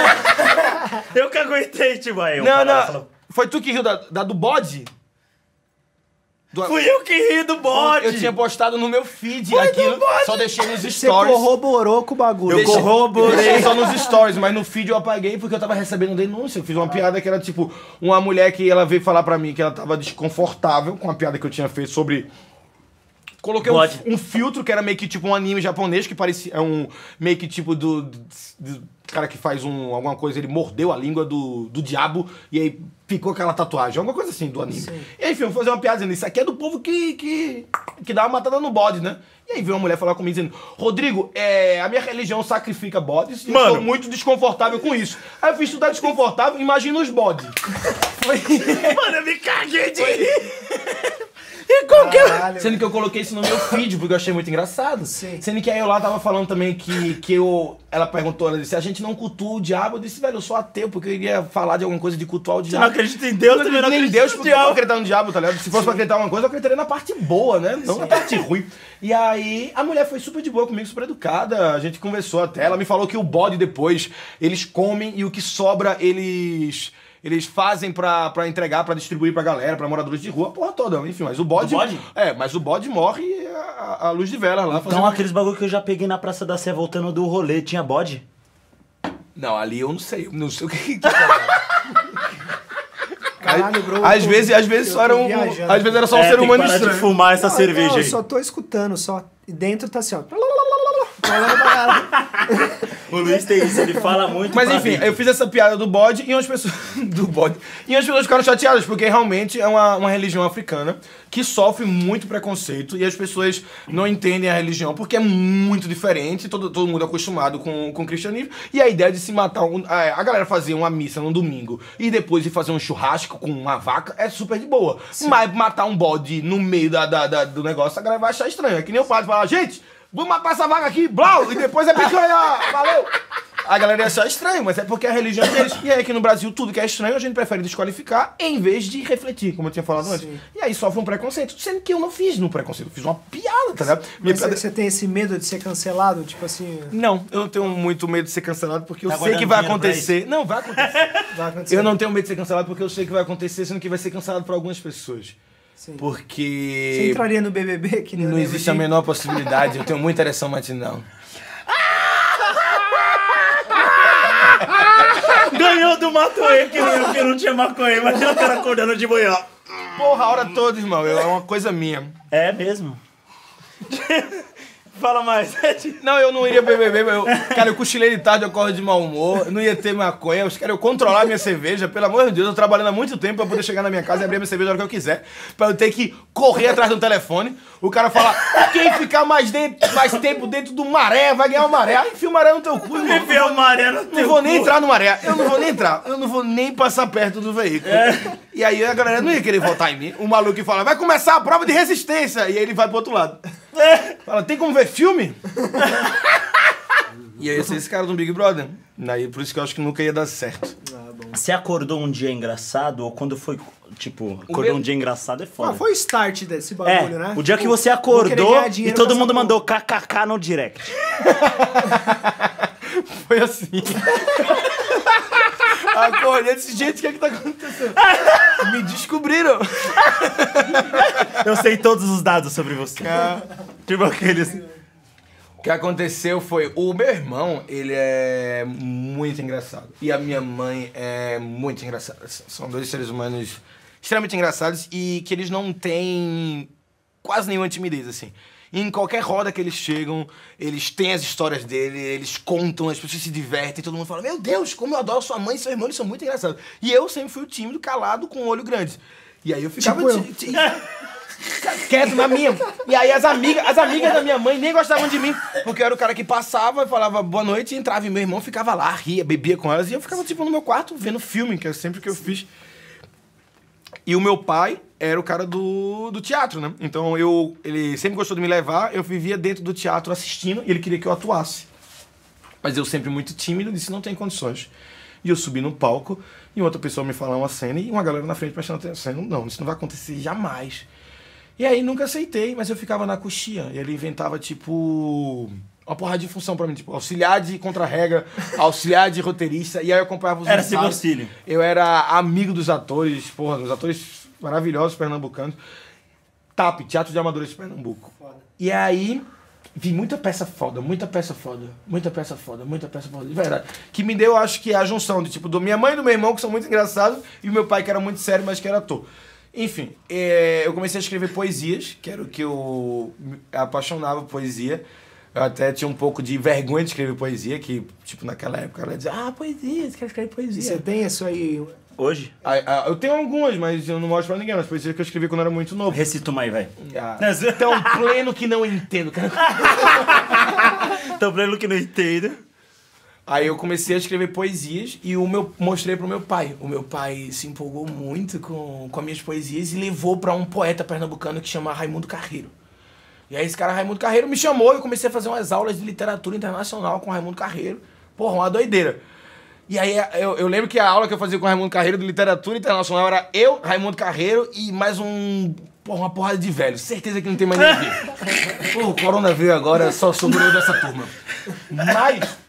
Eu que aguentei, tipo, aí. um não, cara não. falou, Foi tu que riu da, da do bode? Do- fui eu que ri do bode! Eu tinha postado no meu feed aquilo, só deixei nos Você stories. corroborou com o bagulho. Eu Deixei- corroborei. Deixei só nos stories, mas no feed eu apaguei porque eu tava recebendo denúncia. Eu fiz uma piada que era tipo, uma mulher que ela veio falar pra mim que ela tava desconfortável com a piada que eu tinha feito sobre... Coloquei um, Bode. um filtro que era meio que tipo um anime japonês, que parecia é um meio que tipo do, do, do cara que faz um, alguma coisa, ele mordeu a língua do, do diabo e aí ficou aquela tatuagem, alguma coisa assim do anime. E aí, enfim, eu vou fazer uma piada dizendo, isso aqui é do povo que, que, que dá uma matada no bode, né? E aí veio uma mulher falar comigo dizendo, Rodrigo, é, a minha religião sacrifica bodes e eu Mano. tô muito desconfortável com isso. Aí eu fiz, tu tá desconfortável, imagina os bodes. Mano, eu me caguei de rir! E qualquer... Caralho. Sendo que eu coloquei isso no meu feed, porque eu achei muito engraçado. Sim. Sendo que aí eu lá tava falando também que, que eu... Ela perguntou, ela disse, a gente não cultua o diabo. Eu disse, velho, eu sou ateu, porque eu iria falar de alguma coisa de cultuar o Você diabo. não acredita em Deus, Eu também não nem acredita Deus, no porque eu vou diabo. acreditar no diabo, tá ligado? Se fosse pra acreditar em alguma coisa, eu acreditaria na parte boa, né? Não na parte ruim. E aí, a mulher foi super de boa comigo, super educada. A gente conversou até. Ela me falou que o bode depois, eles comem e o que sobra, eles... Eles fazem pra, pra entregar, pra distribuir pra galera, pra moradores de rua, a porra toda. Enfim, mas o bode... O bode? É, mas o bode morre à, à luz de vela lá. Então fazendo- aqueles bagulho que eu já peguei na Praça da Sé voltando do rolê, tinha bode? Não, ali eu não sei. Eu não sei o que que tu fala. Caralho, bro. Às eu tô- vezes, às vezes eu só tô era um... viajando. Às vezes era só um É, ser tem que humano parar de estranho. fumar essa Não, cerveja não, aí. eu só tô escutando, só. E dentro tá assim, ó. Falando pra caralho. O Luiz tem isso, ele fala muito Mas pra enfim, dentro. eu fiz essa piada do bode e umas pessoas. do bode. E umas pessoas ficaram chateadas, porque realmente é uma, uma religião africana que sofre muito preconceito e as pessoas não entendem a religião porque é muito diferente, todo, todo mundo é acostumado com, com o cristianismo. E a ideia de se matar. Um, a, a galera fazer uma missa no domingo e depois ir fazer um churrasco com uma vaca é super de boa. Mas matar um bode no meio da, da- da- do negócio, a galera vai achar estranho. É que nem o padre falar, gente, vamos matar essa vaca aqui, blau, e depois é picanha, valeu! A galera ia achar estranho, mas é porque a religião deles. E aí aqui no Brasil, tudo que é estranho, a gente prefere desqualificar em vez de refletir, como eu tinha falado antes. E aí sofre um preconceito, sendo que eu não fiz no preconceito, eu fiz uma piada, tá ligado? Minha Mas piada- você tem esse medo de ser cancelado? Tipo assim, Não, eu não tenho muito medo de ser cancelado, porque eu Tá sei que guardando vai dinheiro pra acontecer. Não, vai acontecer. vai acontecer. Eu não tenho medo de ser cancelado porque eu sei que vai acontecer, sendo que vai ser cancelado por algumas pessoas. Sim. Porque... Você entraria no B B B? Que nem eu Não lembro existe a de- menor possibilidade, eu tenho muita ereção matinal. Ganhou do maconha, que não, que não tinha maconha. Imagina o cara acordando de manhã. Porra, a hora toda, irmão, eu- é uma coisa minha. É mesmo. Fala mais, Ed. Não, eu não iria beber, beber. Eu, cara, eu cochilei de tarde, eu acordo de mau humor, eu não ia ter maconha, eu quero controlar minha cerveja, pelo amor de Deus, eu tô trabalhando há muito tempo pra poder chegar na minha casa e abrir minha cerveja a hora que eu quiser, pra eu ter que correr atrás do telefone, o cara fala, quem ficar mais, dentro, mais tempo dentro do maré vai ganhar o maré. Aí enfia o maré no teu cu, irmão. Enfia o maré no Não teu vou nem cu. entrar no maré, eu não vou nem entrar, eu não vou nem passar perto do veículo. E aí a galera não ia querer votar em mim. O maluco que fala, vai começar a prova de resistência, e aí ele vai pro outro lado. Fala, tem como ver filme? E aí, eu ser esse cara do Big Brother. Daí, por isso que eu acho que nunca ia dar certo. Ah, bom. Você acordou um dia engraçado ou quando foi, tipo, acordou meu- um dia engraçado é foda. Ah, foi o start desse É, bagulho, né? o dia que Pô, você vou querer acordou ganhar e dinheiro todo com mundo essa mandou kkk no direct. Foi assim. Acordei desse jeito, o que é que tá acontecendo? Me descobriram. Eu sei todos os dados sobre você. Tipo aqueles... O que aconteceu foi, o meu irmão, ele é muito engraçado. E a minha mãe é muito engraçada. São dois seres humanos extremamente engraçados e que eles não têm quase nenhuma timidez, assim. Em qualquer roda que eles chegam, eles têm as histórias dele, eles contam, as pessoas se divertem, todo mundo fala, meu Deus, como eu adoro sua mãe e seu irmão, eles são muito engraçados. E eu sempre fui o tímido, calado, com o olho grande. E aí eu ficava... Tipo eu. ti- ti- quieto na minha. E aí as amigas, as amigas da minha mãe nem gostavam de mim, porque eu era o cara que passava e falava boa noite, e entrava e meu irmão ficava lá, ria, bebia com elas, e eu ficava tipo no meu quarto vendo filme, que é sempre que eu fiz. E o meu pai era o cara do, do teatro, né? Então eu, ele sempre gostou de me levar, eu vivia dentro do teatro assistindo e ele queria que eu atuasse. Mas eu sempre muito tímido, disse não tem condições. E eu subi no palco e outra pessoa me falar uma cena e uma galera na frente prestando atenção. Não, isso não vai acontecer jamais. E aí nunca aceitei, mas eu ficava na coxia. E ele inventava, tipo, uma porrada de função pra mim. Tipo, auxiliar de contra-regra, auxiliar de roteirista. E aí eu acompanhava os Era seu ensaios. auxílio. Eu era amigo dos atores, porra, dos atores maravilhosos pernambucanos. T A P, Teatro de Amadores de Pernambuco. Foda. E aí, vi muita peça foda, muita peça foda, muita peça foda, muita peça foda, de verdade. Que me deu, acho que, a junção de, tipo, do minha mãe e do meu irmão, que são muito engraçados, e o meu pai, que era muito sério, mas que era ator. Enfim, é, eu comecei a escrever poesias, que era o que eu me apaixonava por poesia. Eu até tinha um pouco de vergonha de escrever poesia, que, tipo, naquela época ela dizia, ah, poesia, você quer escrever poesia. Você tem isso aí... Hoje? Ah, ah, eu tenho algumas, mas eu não mostro pra ninguém, mas poesias que eu escrevi quando eu era muito novo. Recita uma aí, vai. Ah, tão pleno que não entendo, cara. Tô vendo que não entendo. Aí eu comecei a escrever poesias e o meu, mostrei pro meu pai. O meu pai se empolgou muito com, com as minhas poesias e levou pra um poeta pernambucano que chama Raimundo Carreiro. E aí esse cara, Raimundo Carreiro, me chamou e eu comecei a fazer umas aulas de literatura internacional com Raimundo Carreiro. Porra, uma doideira. E aí eu, eu lembro que a aula que eu fazia com o Raimundo Carreiro de literatura internacional era eu, Raimundo Carreiro e mais um... Porra, uma porrada de velho. Certeza que não tem mais ninguém. Pô, o Corona veio agora, só sobrou eu dessa turma. Mas...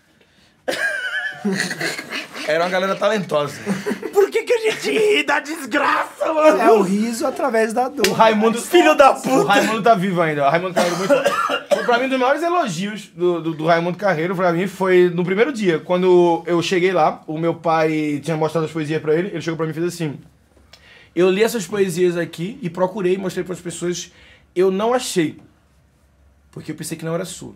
Era uma galera talentosa. Por que que a gente ri da desgraça, mano? É o riso através da dor. O Raimundo... Filho da puta. O Raimundo tá vivo ainda. O Raimundo Carreiro muito... Pra mim, um dos maiores elogios do, do, do Raimundo Carreiro, pra mim, foi no primeiro dia. Quando eu cheguei lá, o meu pai tinha mostrado as poesias pra ele, ele chegou pra mim e fez assim... Eu li essas poesias aqui e procurei, mostrei pras pessoas. Eu não achei. Porque eu pensei que não era sua.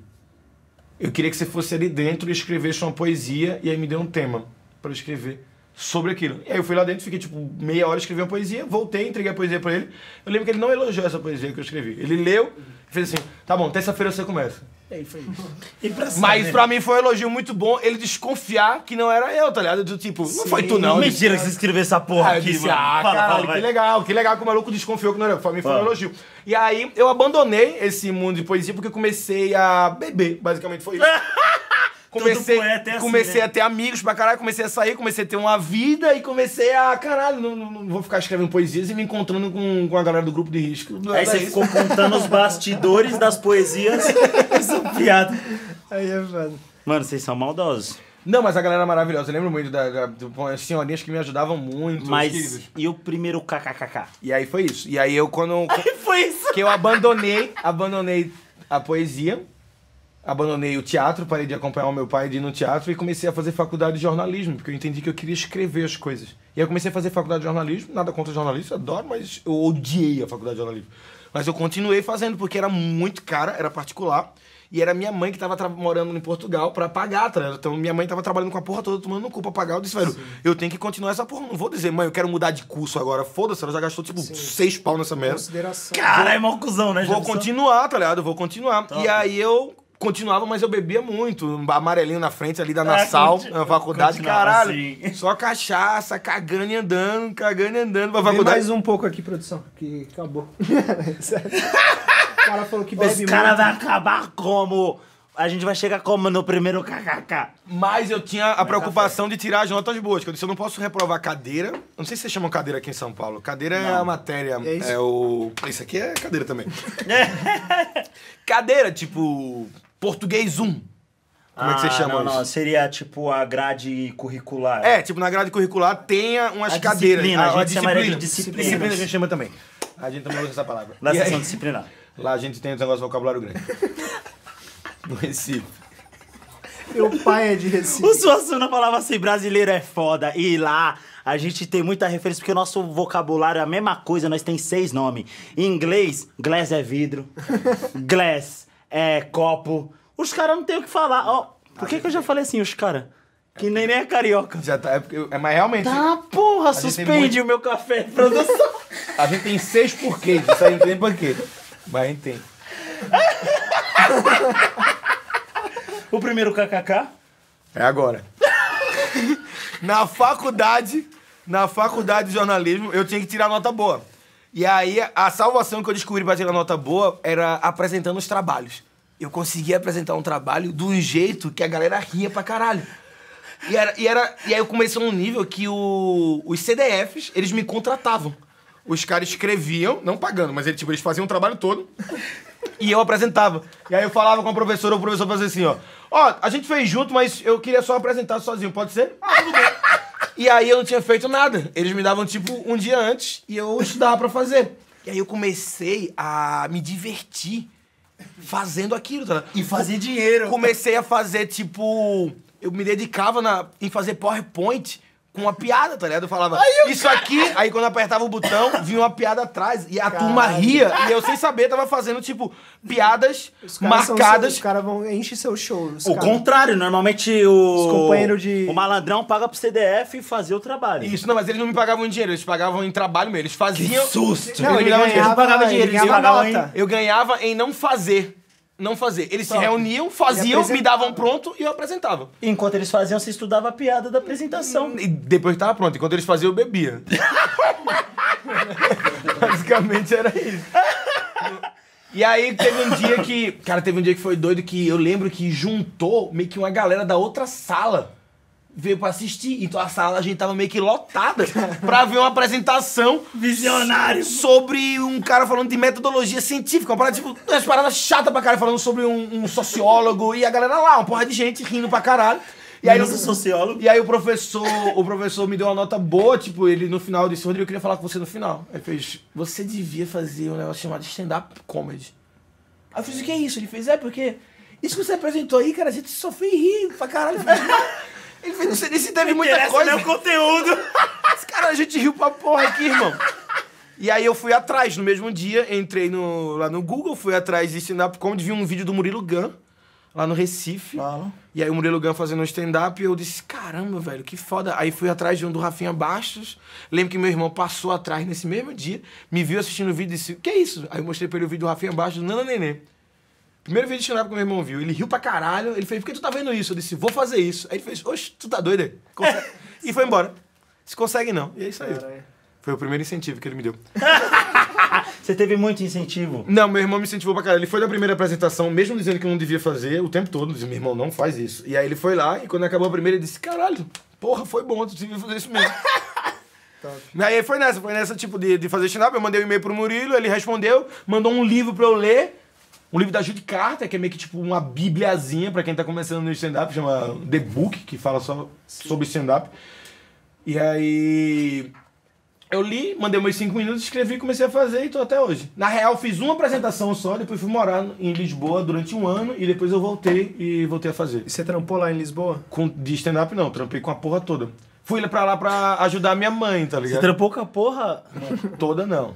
Eu queria que você fosse ali dentro e escrevesse uma poesia, e aí me deu um tema pra eu escrever sobre aquilo. E aí eu fui lá dentro, fiquei tipo meia hora escrevendo uma poesia, voltei, entreguei a poesia pra ele. Eu lembro que ele não elogiou essa poesia que eu escrevi. Ele leu e fez assim, tá bom, terça-feira você começa. E aí foi isso. E pra Mas saber? pra mim foi um elogio muito bom ele desconfiar que não era eu, tá ligado? Do tipo, não foi tu não. Mentira que você escreveu essa porra Aí eu aqui, disse, mano. ah, Fala, caralho, fala, que vai. legal, que legal que o maluco desconfiou que não era eu. Pra mim foi um Fala. elogio. E aí eu abandonei esse mundo de poesia porque eu comecei a beber, basicamente foi isso. Comecei, poeta é assim, comecei né? a ter amigos pra caralho, comecei a sair, comecei a ter uma vida e comecei a, caralho, não, não, não vou ficar escrevendo poesias e me encontrando com, com a galera do grupo de risco. Aí você ficou contando os bastidores das poesias. Essa piada. Aí é foda. Mano, vocês são maldosos. Não, mas a galera é maravilhosa. Eu lembro muito da, da, das senhorinhas que me ajudavam muito. os Mas queridos. e o primeiro kkkk? E aí foi isso. E aí eu, quando... Foi isso. que eu abandonei, abandonei a poesia, abandonei o teatro, parei de acompanhar o meu pai de ir no teatro e comecei a fazer faculdade de jornalismo, porque eu entendi que eu queria escrever as coisas. E aí eu comecei a fazer faculdade de jornalismo, nada contra jornalismo, adoro, mas eu odiei a faculdade de jornalismo. Mas eu continuei fazendo porque era muito cara, era particular, e era minha mãe que tava morando em Portugal pra pagar, tá ligado? Então minha mãe tava trabalhando com a porra toda, tomando no cu pra pagar. Eu disse, velho, eu tenho que continuar essa porra. Não vou dizer, mãe, eu quero mudar de curso agora. Foda-se, ela já gastou tipo Sim. seis pau nessa merda. Consideração. Cara, é mó cuzão, né? Vou Jefferson? continuar, tá ligado? Vou continuar. Top. E aí eu continuava, mas eu bebia muito. Amarelinho na frente ali da Nassau, conti- na faculdade, continuava caralho. assim. Só cachaça, cagando e andando, cagando e andando pra Vem faculdade. mais um pouco aqui, produção, que acabou. Sério. cara falou que bebe Os muito. caras vão acabar como? A gente vai chegar como no primeiro kkk? Mas eu tinha a preocupação de tirar as notas boas, que eu disse, eu não posso reprovar cadeira. Não sei se vocês chamam cadeira aqui em São Paulo. Cadeira é a matéria. É isso? É o. Isso aqui é cadeira também. Cadeira, tipo. Português um. Como é que você Ah, chama não, isso? não, seria tipo a grade curricular. É, tipo, na grade curricular tenha umas A cadeiras. disciplina, a gente disciplina. chamaria de disciplinas. Disciplina a gente chama também. A gente também usa essa palavra. Da E sessão aí, disciplinar. lá a gente tem um negócio de vocabulário grande. No Recife. Meu pai é de Recife. O Suassuna falava assim, brasileiro é foda. E lá a gente tem muita referência, porque o nosso vocabulário é a mesma coisa, nós tem seis nomes. Em inglês, glass é vidro, glass é copo. Os caras não tem o que falar. Ó, por que, que eu já falei assim, os caras? Que nem nem é carioca. Já tá. É, porque- é, mas realmente. Tá, porra, gente tem suspende muito- o meu café de produção. A gente tem seis porquês. Isso aí não tem porquê. Mas a gente tem. O primeiro kkk? É agora. Na faculdade, na faculdade de jornalismo, eu tinha que tirar nota boa. E aí, a salvação que eu descobri pra tirar nota boa era apresentando os trabalhos. Eu conseguia apresentar um trabalho de um jeito que a galera ria pra caralho. E, era, e, era, e aí eu comecei num nível que o, os C D Fs, eles me contratavam. Os caras escreviam, não pagando, mas eles, tipo, eles faziam o trabalho todo. E eu apresentava. E aí eu falava com a professora, o professor fazia assim, ó. Ó, a gente fez junto, mas eu queria só apresentar sozinho, pode ser? Ah, tudo bem. E aí eu não tinha feito nada. Eles me davam, tipo, um dia antes e eu estudava pra fazer. E aí eu comecei a me divertir fazendo aquilo, tá ligado? E fazer dinheiro. Comecei a fazer, tipo... Eu me dedicava na, em fazer PowerPoint com uma piada, tá ligado? Eu falava, isso aqui... Aí quando eu apertava o botão, vinha uma piada atrás. E a turma ria. E eu, sem saber, tava fazendo, tipo, piadas Os caras são marcadas. seu- Os caras vão encher seu show. os O caras. contrário, normalmente o... Os companheiros de- O malandrão paga pro C D F e fazer o trabalho. Isso, não, mas eles não me pagavam em dinheiro, eles pagavam em trabalho mesmo. Eles faziam... susto! Não, Eles ele me davam dinheiro. ganhava, pagava dinheiro, ele eles ganhava pagavam nota. Eu ganhava em não fazer. Não fazer. Eles se reuniam, faziam, me davam pronto e eu apresentava. Enquanto eles faziam, você estudava a piada da apresentação. E depois que tava pronto. Enquanto eles faziam, eu bebia. Basicamente era isso. E aí teve um dia que... Cara, teve um dia que foi doido que eu lembro que juntou meio que uma galera da outra sala. Veio pra assistir. Então a sala a gente tava meio que lotada pra ver uma apresentação Visionário! sobre um cara falando de metodologia científica. Uma parada, tipo, umas paradas chatas pra caralho, falando sobre um, um sociólogo e a galera lá, uma porra de gente rindo pra caralho. E aí, Eu sou sociólogo. e aí o professor, o professor me deu uma nota boa, tipo, ele no final disse, Rodrigo, eu queria falar com você no final. Ele fez, você devia fazer um negócio chamado stand-up comedy. Aí eu fiz, o que é isso? Ele fez, é porque isso que você apresentou aí, cara, a gente só fez rir pra caralho. Ele fez, não sei nem se teve muita Interessa coisa. meu conteúdo. Esse cara, a gente riu pra porra aqui, irmão. E aí eu fui atrás, no mesmo dia, entrei no, lá no Google, fui atrás de stand-up comedy, vi um vídeo do Murilo Gun, lá no Recife. Fala. E aí o Murilo Gun fazendo um stand-up e eu disse, caramba, velho, que foda. Aí fui atrás de um do Rafinha Bastos. Lembro que meu irmão passou atrás nesse mesmo dia, me viu assistindo o vídeo e disse, o que é isso? Aí eu mostrei pra ele o vídeo do Rafinha Bastos, Nana Nenê. Primeiro vídeo de stand-up que meu irmão viu. Ele riu pra caralho. Ele fez, por que tu tá vendo isso? Eu disse, vou fazer isso. Aí ele fez, oxe, tu tá doido aí? Consegue? E foi embora. Se consegue não. E é isso aí. Caralho. Foi o primeiro incentivo que ele me deu. Você teve muito incentivo. Não, meu irmão me incentivou pra caralho. Ele foi na primeira apresentação, mesmo dizendo que eu não devia fazer, o tempo todo. Dizia, meu irmão, não faz isso. E aí ele foi lá, e quando acabou a primeira, ele disse, caralho, porra, foi bom, tu devia fazer isso mesmo. Aí foi nessa, foi nessa, tipo, de, de fazer stand-up. Eu mandei um e-mail pro Murilo, ele respondeu, mandou um livro pra eu ler. Um livro da Judy Carter, que é meio que tipo uma bibliazinha pra quem tá começando no stand-up, chama The Book, que fala só sobre stand-up. E aí... Eu li, mandei meus cinco minutos, escrevi, comecei a fazer e tô até hoje. Na real, fiz uma apresentação só, depois fui morar em Lisboa durante um ano e depois eu voltei e voltei a fazer. E você trampou lá em Lisboa? Com, de stand-up não, trampei com a porra toda. Fui pra lá pra ajudar minha mãe, tá Você ligado? trampou com a porra? Toda não.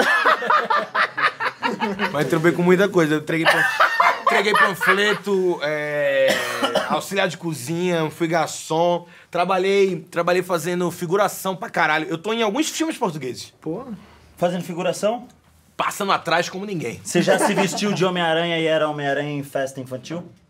Mas trampei com muita coisa. Eu entreguei, pan... entreguei panfleto, é... auxiliar de cozinha, fui garçom. Trabalhei, trabalhei fazendo figuração pra caralho. Eu tô em alguns filmes portugueses. Pô. Fazendo figuração? Passando atrás como ninguém. Você já se vestiu de Homem-Aranha e era Homem-Aranha em festa infantil?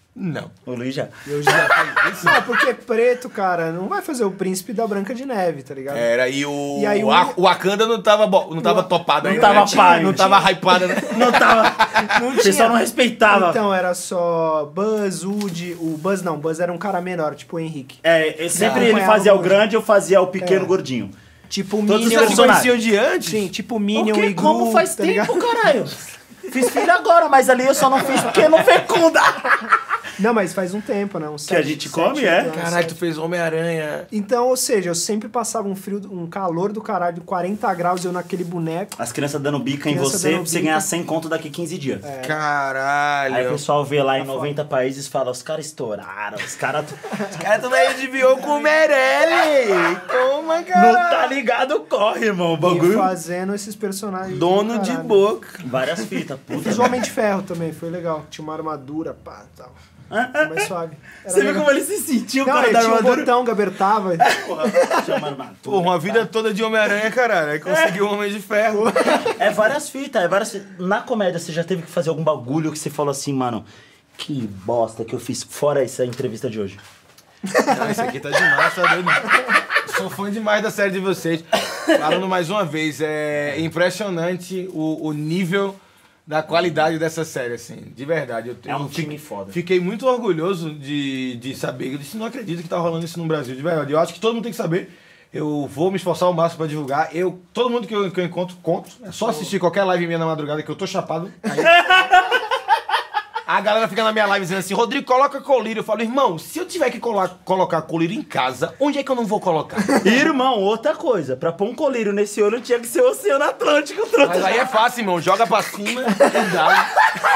Não. O Luiz já. Eu já Não, porque preto, cara, não vai fazer o príncipe da Branca de Neve, tá ligado? Era, e o, E aí o, o- Wa- o Wakanda não tava, bo- não tava O- topado não ainda, tava né? pai, Não não tava hypado, né? Não tava. O pessoal não respeitava. Então era só Buzz, Woody, o Buzz não, Buzz era um cara menor, tipo o Henrique. É, eu- sempre Não, ele acompanhava fazia o o grande, eu fazia o pequeno É. gordinho. Tipo o Todos os Minion. Vocês se personagens. conheciam de antes? Sim, tipo o O Minion quê? e Gru, Como faz tá tempo, ligado? caralho? Fiz filho agora, mas ali eu só não fiz porque não fecunda. Não, mas faz um tempo, né? Uns Que a sete- gente sete, come, oito é? anos, Caralho, sete. tu fez Homem-Aranha. Então, ou seja, eu sempre passava um frio, um calor do caralho, de quarenta graus, eu naquele boneco. As crianças dando bica em Criança você dando pra você bica. ganhar cem conto daqui quinze dias. É. Caralho. Aí o pessoal vê lá em noventa países e fala, os caras estouraram, os caras... Os caras também adivinhou com o Meirelli. Toma, Não cara. tá ligado, corre, irmão. O E bagulho... fazendo esses personagens. Dono do de caralho. boca. Várias fitas, puta. Fiz o Homem de Ferro também, foi legal. Tinha uma armadura, pá, tal. Foi mais suave. Era Você viu legal. como ele se sentiu, Não, cara, ele da tinha um armadura? botão que apertava. Chama armadura. Porra, uma vida toda de Homem-Aranha, caralho. Aí conseguiu o Homem de Ferro. É várias fitas, é várias fitas. Na comédia, você já teve que fazer algum bagulho que você falou assim, mano, que bosta que eu fiz, fora essa entrevista de hoje. Não, isso aqui tá demais, tá doido? Sou fã demais da série de vocês. Falando mais uma vez, é impressionante o, o nível da qualidade dessa série, assim, de verdade. Eu, É um eu time fiquei- foda. Fiquei muito orgulhoso de, de saber. Eu disse, não acredito que tá rolando isso no Brasil, de verdade. Eu acho que todo mundo tem que saber. Eu vou me esforçar ao máximo pra divulgar. Eu, todo mundo que eu, que eu encontro, conto. É só assistir qualquer live minha na madrugada que eu tô chapado. Aí- A galera fica na minha live dizendo assim, Rodrigo, coloca colírio. Eu falo, irmão, se eu tiver que colar, colocar colírio em casa, onde é que eu não vou colocar? Irmão, outra coisa, pra pôr um colírio nesse olho tinha que ser o Oceano Atlântico. Troca. Mas aí é fácil, irmão. Joga pra cima e dá.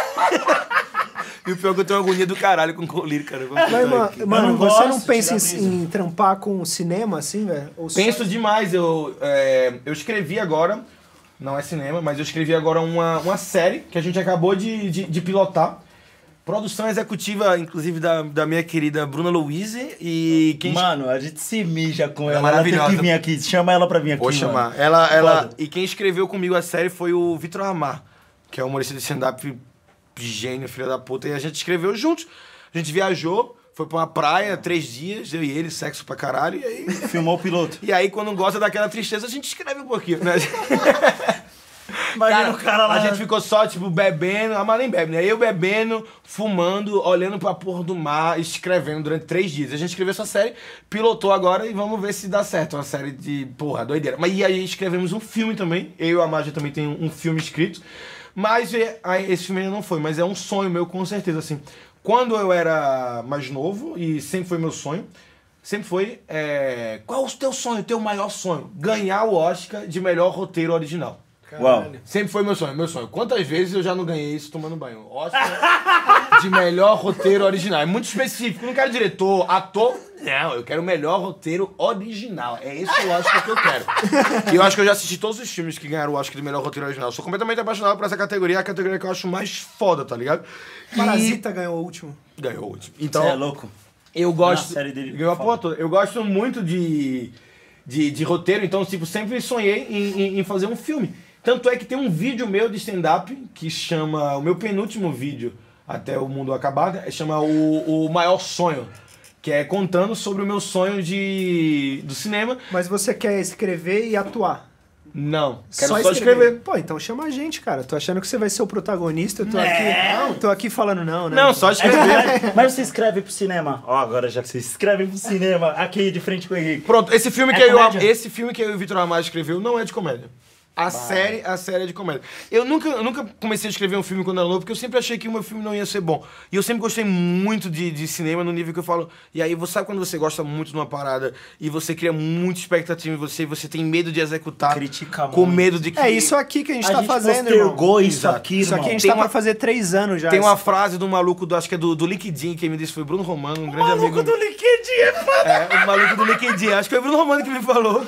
E o pior é que eu tenho agonia do caralho com colírio, cara. Vou Mas, contar mano, aqui. mano, não você gosto não de pensa tirar em, brisa. em trampar com cinema, assim, velho? Ou só- Penso demais. Eu, é, eu escrevi agora, não é cinema, mas eu escrevi agora uma, uma série que a gente acabou de, de, de pilotar. Produção executiva, inclusive, da, da minha querida Bruna Louise. E quem Mano, a gente se mija com É ela. Ela tem maravilhosa. que vir aqui. Chama ela pra vir aqui. Vou mano. chamar. Ela, ela, Foda. e quem escreveu comigo a série foi o Vitor Amar, que é um humorista de stand-up gênio, filho da puta. E a gente escreveu juntos. A gente viajou, foi pra uma praia, três dias, eu e ele, sexo pra caralho. E aí, Filmou o piloto. e aí quando gosta daquela tristeza, a gente escreve um pouquinho, né? Imagina o cara lá. A gente ficou só, tipo, bebendo, a Mar nem bebe, né? Eu bebendo, fumando, olhando pra porra do mar, escrevendo durante três dias. A gente escreveu essa série, pilotou agora e vamos ver se dá certo. Uma série de, porra, doideira. Mas e aí escrevemos um filme também. Eu e a Marja também tem um filme escrito. Mas é, aí, esse filme ainda não foi, mas é um sonho meu, com certeza, assim. Quando eu era mais novo, e sempre foi meu sonho, sempre foi, é, qual o teu sonho, o teu maior sonho? Ganhar o Oscar de melhor roteiro original. Uau. Sempre foi meu sonho, meu sonho. Quantas vezes eu já não ganhei isso tomando banho? Oscar de melhor roteiro original. É muito específico. Eu não quero diretor, ator. Não, eu quero o melhor roteiro original. É esse o Oscar que eu quero. E eu acho que eu já assisti todos os filmes que ganharam o Oscar de melhor roteiro original. Eu sou completamente apaixonado por essa categoria. É a categoria que eu acho mais foda, tá ligado? E- Parasita ganhou o último. Ganhou o último. Você Então, é louco? eu gosto. Na série dele, Ganhou a foda. porra toda. Eu gosto muito de, de, de roteiro, então, tipo, sempre sonhei em, em, em fazer um filme. Tanto é que tem um vídeo meu de stand-up que chama. O meu penúltimo vídeo, até o mundo acabar, chama O, o Maior Sonho. Que é contando sobre o meu sonho de, do cinema. Mas você quer escrever e atuar. Não, quero só, escrever. Pô, então chama a gente, cara. Tô achando que você vai ser o protagonista. Eu tô É. aqui. Não, tô aqui falando não, né? Não, só escrever. Mas você escreve pro cinema. Ó, agora já que você escreve pro cinema, aqui de frente com o Henrique. Pronto, esse filme, É que eu, comédia? esse filme que eu e o Vitor Amar escreveu não é de comédia. A série, a série é de comédia. Eu nunca, eu nunca comecei a escrever um filme quando era novo, porque eu sempre achei que o meu filme não ia ser bom. E eu sempre gostei muito de, de cinema, no nível que eu falo... E aí, você sabe quando você gosta muito de uma parada e você cria muita expectativa em você, e você tem medo de executar, Critica com muito. medo de que... É isso aqui que a gente A tá gente fazendo, postergou irmão. isso Exato. aqui, Isso aqui a irmão. gente Tem tá uma- pra fazer três anos já. Tem uma frase do maluco, do, acho que é do, do Liquidinho, quem me disse foi Bruno Romano, um grande Maluco amigo. do LinkedIn é foda. É, o maluco do Liquidinho, acho que foi o Bruno Romano que me falou.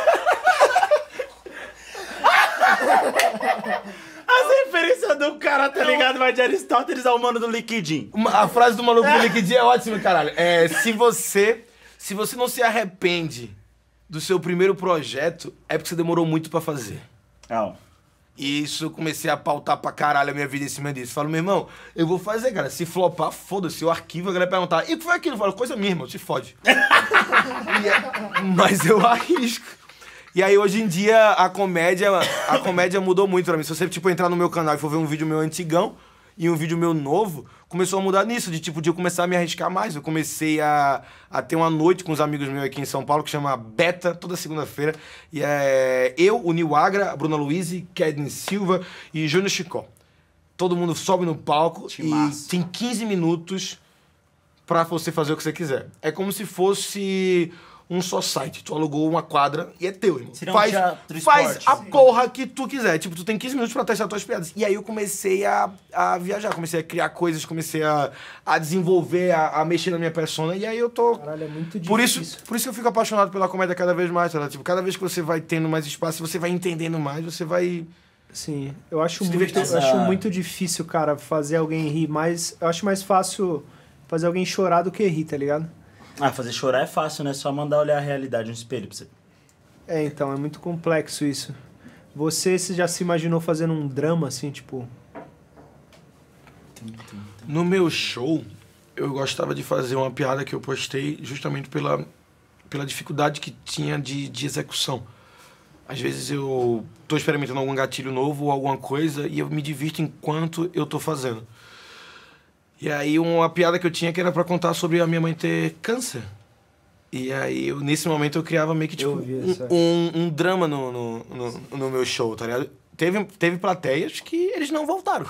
As referências do cara, tá ligado? Vai de Aristóteles ao mano do Liquidin. Uma- a frase do maluco do Liquidinho é ótima, caralho. É, se você, se você não se arrepende do seu primeiro projeto, é porque você demorou muito pra fazer. Não. E isso eu comecei a pautar pra caralho a minha vida em cima disso. Falo, meu irmão, eu vou fazer, cara. Se flopar, foda-se. O arquivo, a galera perguntar, e o que foi aquilo? Eu falo, coisa minha, irmão, se fode. é, mas eu arrisco. E aí, hoje em dia, a comédia, a comédia mudou muito pra mim. Se você, tipo, entrar no meu canal e for ver um vídeo meu antigão e um vídeo meu novo, começou a mudar nisso, de tipo, de eu começar a me arriscar mais. Eu comecei a, a ter uma noite com uns amigos meus aqui em São Paulo, que chama Beta, toda segunda-feira. E é eu, o Nil Agra, a Bruna Luiz, Kedney Silva e Júnior Chicó. Todo mundo sobe no palco Timaço. e tem quinze minutos pra você fazer o que você quiser. É como se fosse um só site. Tu alugou uma quadra e é teu, irmão. Seria um Faz, teatro faz esporte, a sim. porra que tu quiser. Tipo, tu tem quinze minutos pra testar tuas piadas. E aí eu comecei a, a viajar, comecei a criar coisas, comecei a, a desenvolver, a, a mexer na minha persona. E aí eu tô... Caralho, é muito difícil. Por isso, por isso que eu fico apaixonado pela comédia cada vez mais, tá? Tipo, cada vez que você vai tendo mais espaço, você vai entendendo mais, você vai... Sim, eu acho, Se muito, divertir. eu acho Essa- muito difícil, cara, fazer alguém rir mais... Eu acho mais fácil fazer alguém chorar do que rir, tá ligado? Ah, fazer chorar é fácil, né? Só mandar olhar a realidade no espelho pra você. É, então, é muito complexo isso. Você, você já se imaginou fazendo um drama, assim, tipo... No meu show, eu gostava de fazer uma piada que eu postei justamente pela, pela dificuldade que tinha de, de execução. Às vezes eu tô experimentando algum gatilho novo ou alguma coisa e eu me divirto enquanto eu tô fazendo. E aí uma piada que eu tinha que era pra contar sobre a minha mãe ter câncer. E aí, eu, nesse momento, eu criava meio que, tipo, Eu vi um, essa. um, um drama no, no, no, no meu show, tá ligado? Teve, teve plateias que eles não voltaram.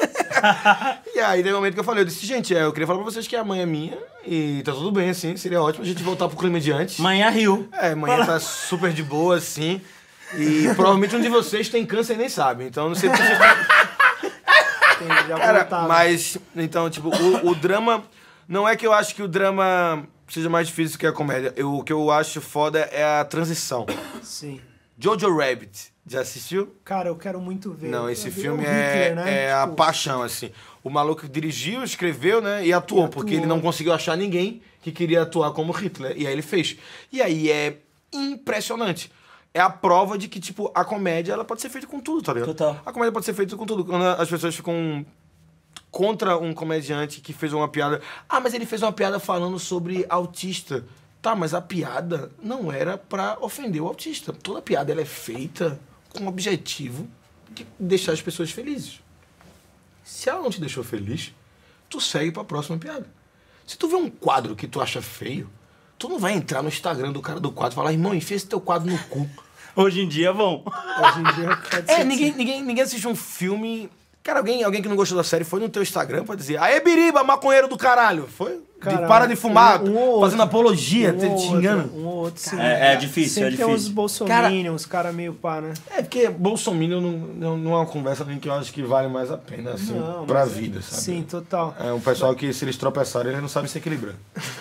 E aí, teve um momento que eu falei, eu disse, gente, é, eu queria falar pra vocês que a mãe é minha e tá tudo bem, assim, seria ótimo a gente voltar pro clima de antes. Manhã riu. É, amanhã tá super de boa, assim. E provavelmente um de vocês tem câncer e nem sabe. Então, não sei porque vocês estão... Tem, já Cara, voltava. mas, então, tipo, o, o drama... Não é que eu acho que o drama seja mais difícil que a comédia. Eu, o que eu acho foda é a transição. Sim. Jojo Rabbit, já assistiu? Cara, eu quero muito ver. Não, esse Eu vi filme o é, Hitler, né? é a Tipo, paixão, assim. O maluco dirigiu, escreveu, né? E atuou, E porque atuou. ele não conseguiu achar ninguém que queria atuar como Hitler. E aí ele fez. E aí é impressionante. É a prova de que, tipo, a comédia, ela pode ser feita com tudo, tá ligado? Total. A comédia pode ser feita com tudo. Quando as pessoas ficam contra um comediante que fez uma piada... Ah, mas ele fez uma piada falando sobre autista. Tá, mas a piada não era pra ofender o autista. Toda piada, ela é feita com o objetivo de deixar as pessoas felizes. Se ela não te deixou feliz, tu segue pra próxima piada. Se tu vê um quadro que tu acha feio, tu não vai entrar no Instagram do cara do quadro e falar, irmão, enfia esse teu quadro no cu. Hoje em dia vão. Hoje em dia pode É, ser ninguém, assim. ninguém, ninguém assiste um filme... Cara, alguém, alguém que não gostou da série foi no teu Instagram pra dizer aê, Biriba, maconheiro do caralho. Foi? Cara, de, para de fumar, um- um ou fazendo outro. apologia, Um te ou xingando. outro, Um ou outro, sim. É, é difícil, Sempre é tem uns difícil. bolsominions, uns caras meio pá, né? É, porque Bolsonaro não, não, não é uma conversa que eu acho que vale mais a pena, assim, Não, pra mas- vida, sabe? Sim, total. É um pessoal que, se eles tropeçarem, eles não sabem se equilibrar.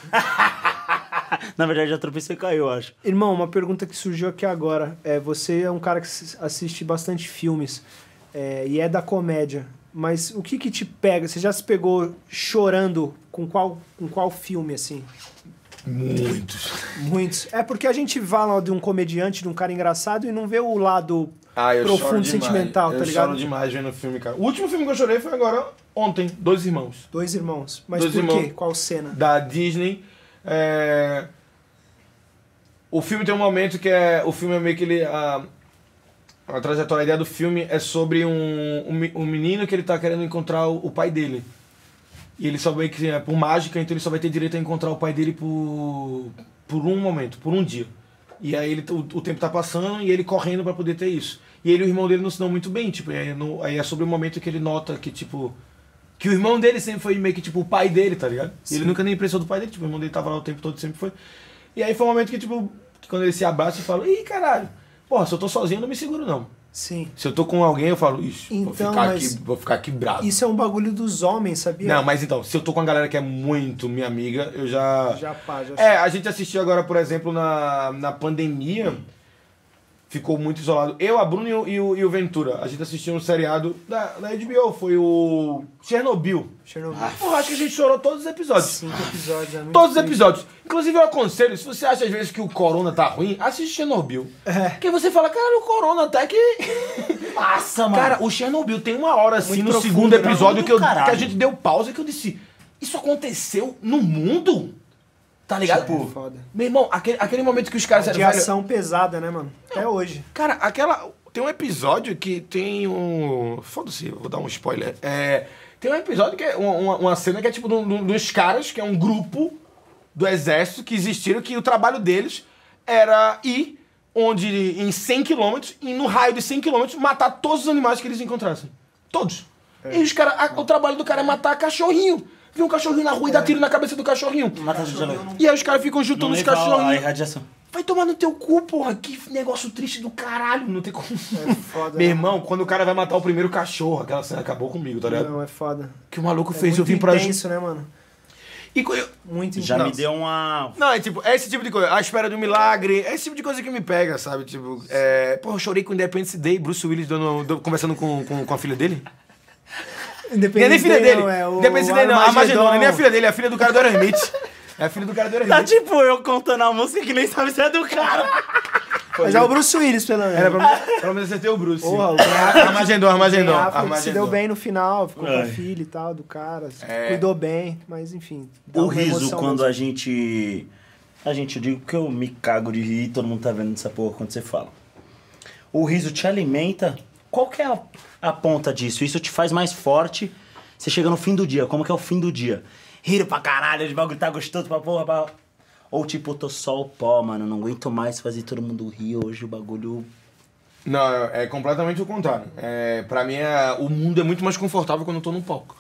Na verdade, já tropecei e caiu, eu acho. Irmão, uma pergunta que surgiu aqui agora. É, você é um cara que s- assiste bastante filmes é, e é da comédia. Mas o que que te pega? Você já se pegou chorando com qual, com qual filme, assim? Muitos. Muitos. É porque a gente fala de um comediante, de um cara engraçado e não vê o lado Ah, eu choro profundo, demais. sentimental, eu tá ligado? choro demais vendo filme, cara. O último filme que eu chorei foi agora, ontem, Dois Irmãos. Dois irmãos. Mas Dois por irmãos. quê? Qual cena? Da Disney. É... O filme tem um momento que é... O filme é meio que ele... A, a trajetória, a ideia do filme é sobre um, um, me- um menino que ele tá querendo encontrar o, o pai dele. E ele só vai que é por mágica, então ele só vai ter direito a encontrar o pai dele por, por um momento, por um dia. E aí ele, o, o tempo tá passando e ele correndo pra poder ter isso. E ele e o irmão dele não se dão muito bem, tipo, aí, é no, aí é sobre o momento que ele nota que, tipo... Que o irmão dele sempre foi meio que, tipo, o pai dele, tá ligado? E ele nunca nem impressou do pai dele, tipo, o irmão dele tava lá o tempo todo, sempre foi. E aí foi um momento que, tipo, que quando ele se abraça e fala, ih, caralho, porra, se eu tô sozinho eu não me seguro, não. Sim. Se eu tô com alguém, eu falo, ixi, vou, Então, ficar mas- aqui, vou ficar aqui bravo. Isso é um bagulho dos homens, sabia? Não, mas então, se eu tô com uma galera que é muito minha amiga, eu já... Já pá, já É, a gente assistiu agora, por exemplo, na, na pandemia, ficou muito isolado. Eu, a Bruna e o, e o, e o Ventura, a gente assistiu um seriado da, da H B O, foi o Chernobyl. Chernobyl. Porra, acho que a gente chorou todos os episódios. Cinco episódios, é muito Todos os triste. episódios. Inclusive, eu aconselho, se você acha às vezes que o corona tá ruim, assiste Chernobyl. É. Porque você fala, cara, o corona até que... massa, mano. Cara, o Chernobyl tem uma hora assim Muito no profundo, segundo né? episódio que, eu, que Caralho. a gente deu pausa e que eu disse, isso aconteceu no mundo? Tá ligado? Tipo, foda. Meu irmão, aquele, aquele momento que os caras... De velho, ação pesada, né, mano? Até hoje. Cara, aquela... Tem um episódio que tem um... Foda-se, eu vou dar um spoiler. É, tem um episódio que é uma, uma, uma cena que é tipo de um- dos caras, que é um grupo do exército que existiram, que o trabalho deles era ir onde em cem quilômetros, e no raio de cem quilômetros, matar todos os animais que eles encontrassem. Todos. E os cara, a- o trabalho do cara é matar cachorrinho. Vê um cachorrinho na rua e dá tiro na cabeça do cachorrinho. Mata de gelo. E aí os caras ficam juntando os A cachorrinhos. irradiação. Vai tomar no teu cu, porra. Que negócio triste do caralho. Não tem como. É foda. Meu né? irmão, quando o cara vai matar o primeiro cachorro, aquela cena acabou comigo, tá ligado? Não, é foda. Que o maluco É fez eu muito vim pra... intenso, né, mano? E co- eu- Muito Já intenso. me deu uma... Não, é tipo, é esse tipo de coisa. A espera de um milagre. É esse tipo de coisa que me pega, sabe? Tipo, é... Porra, eu chorei com Independence Day. Bruce Willis dando, dando- conversando com, com, com a filha dele. Nem é nem Independente filha dele. não, é o Independence Day não. A Armagedon. Armagedon, nem a filha dele. É a filha do cara do Aerosmith. É a filha do cara do Tá Aerosmith. tipo eu contando a música que nem sabe se é do cara. Mas é o Bruce Willis, pelo menos. Era pra mim, pelo menos acertei o Bruce. Porra, o Armagedon, Armagedon. Ben Affleck se Armagedon. deu bem no final, ficou com É. a filha e tal, do cara, É. cuidou bem, mas enfim. dá O uma riso, emoção quando mesmo. a gente... A gente, eu digo que eu me cago de rir e todo mundo tá vendo essa porra quando você fala. O riso te alimenta. Qual que é a, a ponta disso? Isso te faz mais forte. Você chega no fim do dia. Como que é o fim do dia? Rir pra caralho, o bagulho tá gostoso pra porra. Pra... Ou tipo, eu tô só o pó, mano. Não aguento mais fazer todo mundo rir hoje. O bagulho... Não, é completamente o contrário. É, pra mim, é, o mundo é muito mais confortável quando eu tô no palco.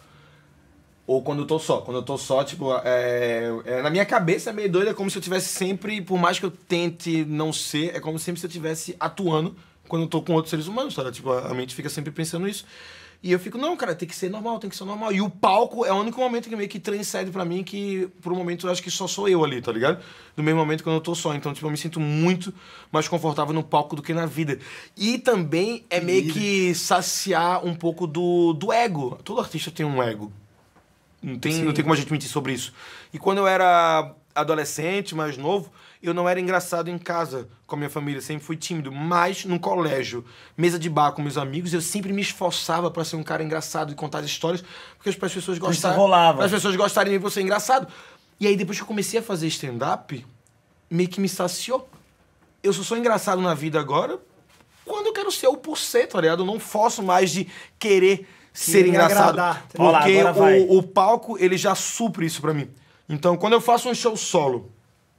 Ou quando eu tô só. Quando eu tô só, tipo, é, é, na minha cabeça é meio doido, é como se eu tivesse sempre, por mais que eu tente não ser, é como sempre se eu estivesse atuando quando eu tô com outros seres humanos, tá? Tipo, a mente fica sempre pensando isso. E eu fico, não, cara, tem que ser normal, tem que ser normal. E o palco é o único momento que meio que transcende pra mim, que por um momento eu acho que só sou eu ali, tá ligado? No mesmo momento quando eu tô só. Então, tipo, eu me sinto muito mais confortável no palco do que na vida. E também é meio que saciar um pouco do, do ego. Todo artista tem um ego. Não tem, não tem como a gente mentir sobre isso. E quando eu era adolescente, mais novo, eu não era engraçado em casa com a minha família, sempre fui tímido. Mas no colégio, mesa de bar com meus amigos, eu sempre me esforçava pra ser um cara engraçado e contar as histórias, porque as pessoas gostaram. rolava. As pessoas gostarem de mim por ser engraçado. E aí depois que eu comecei a fazer stand-up, meio que me saciou. Eu só sou engraçado na vida agora quando eu quero ser o por ser, tá ligado? Eu não forço mais de querer ser Querer engraçado. agradar, tá ligado? Porque Olha lá, agora vai. o, o palco, ele já supre isso pra mim. Então, quando eu faço um show solo,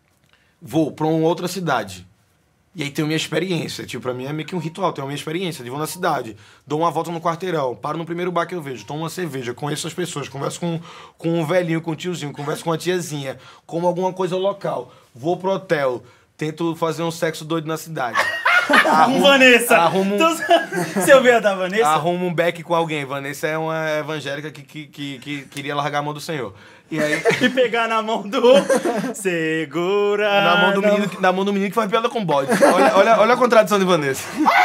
vou pra uma outra cidade, e aí tenho minha experiência. Tipo, pra mim é meio que um ritual, tenho a minha experiência. De vou na cidade, dou uma volta no quarteirão, paro no primeiro bar que eu vejo, tomo uma cerveja, conheço as pessoas, converso com, com um velhinho, com um tiozinho, converso com uma tiazinha, como alguma coisa local, vou pro hotel, tento fazer um sexo doido na cidade. Com Vanessa! arrumo um- Tu- Você ouviu a da Vanessa? Arrumo um beck com alguém. Vanessa é uma evangélica que, que, que, que queria largar a mão do Senhor. E aí, E pegar na mão do... Segura... na mão do menino, que- na mão do menino que faz piada com bode. Olha, olha, olha a contradição de Vanessa.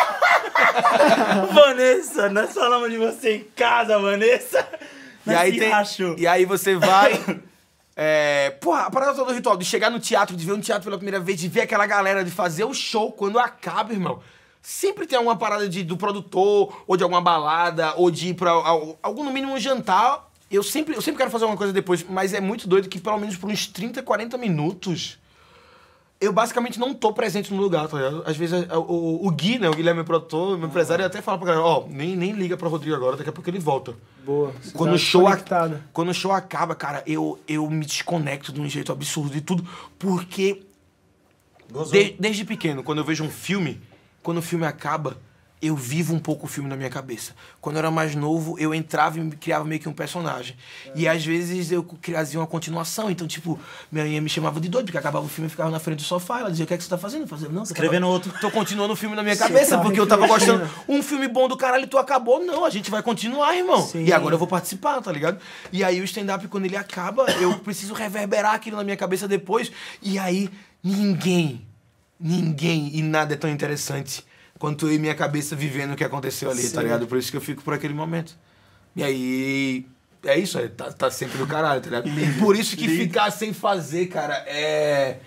Vanessa, nós falamos de você em casa, Vanessa. E Nós aí, se tem, rachou. e aí você vai... É, porra, a parada toda do ritual, de chegar no teatro, de ver um teatro pela primeira vez, de ver aquela galera, de fazer o show quando acaba, irmão. Sempre tem alguma parada de, do produtor, ou de alguma balada, ou de ir pra al- algum, no mínimo, um jantar. Eu sempre, eu sempre quero fazer alguma coisa depois, mas é muito doido que pelo menos por uns trinta, quarenta minutos... Eu basicamente não tô presente no lugar, tá ligado? Às vezes o, o, o Gui, né, o Guilherme, meu produtor, meu empresário, ele até fala pra galera, ó, nem, nem liga pra Rodrigo agora, daqui a pouco ele volta. Boa. você Quando tá o, show a- conectado. quando o show acaba, cara, eu, eu me desconecto de um jeito absurdo de tudo, porque de- desde pequeno, quando eu vejo um filme, quando o filme acaba, eu vivo um pouco o filme na minha cabeça. Quando eu era mais novo, eu entrava e me criava meio que um personagem. E às vezes eu criava uma continuação. Então, tipo, minha mãe me chamava de doido, porque acabava o filme e ficava na frente do sofá. Ela dizia, o que é que você tá fazendo? Eu fazia, não, Escrevendo outro. Tô continuando o filme na minha Você cabeça, tá porque eu tava refletindo. gostando. Um filme bom do caralho, tu acabou. Não, a gente vai continuar, irmão. Sim. E agora eu vou participar, tá ligado? E aí o stand-up, quando ele acaba, eu preciso reverberar aquilo na minha cabeça depois. E aí, ninguém, ninguém e nada é tão interessante quanto eu e minha cabeça vivendo o que aconteceu ali, Sim. tá ligado? Por isso que eu fico por aquele momento. E aí... É isso, é, tá, tá sempre do caralho, tá ligado? E por isso que ficar sem fazer, cara, é...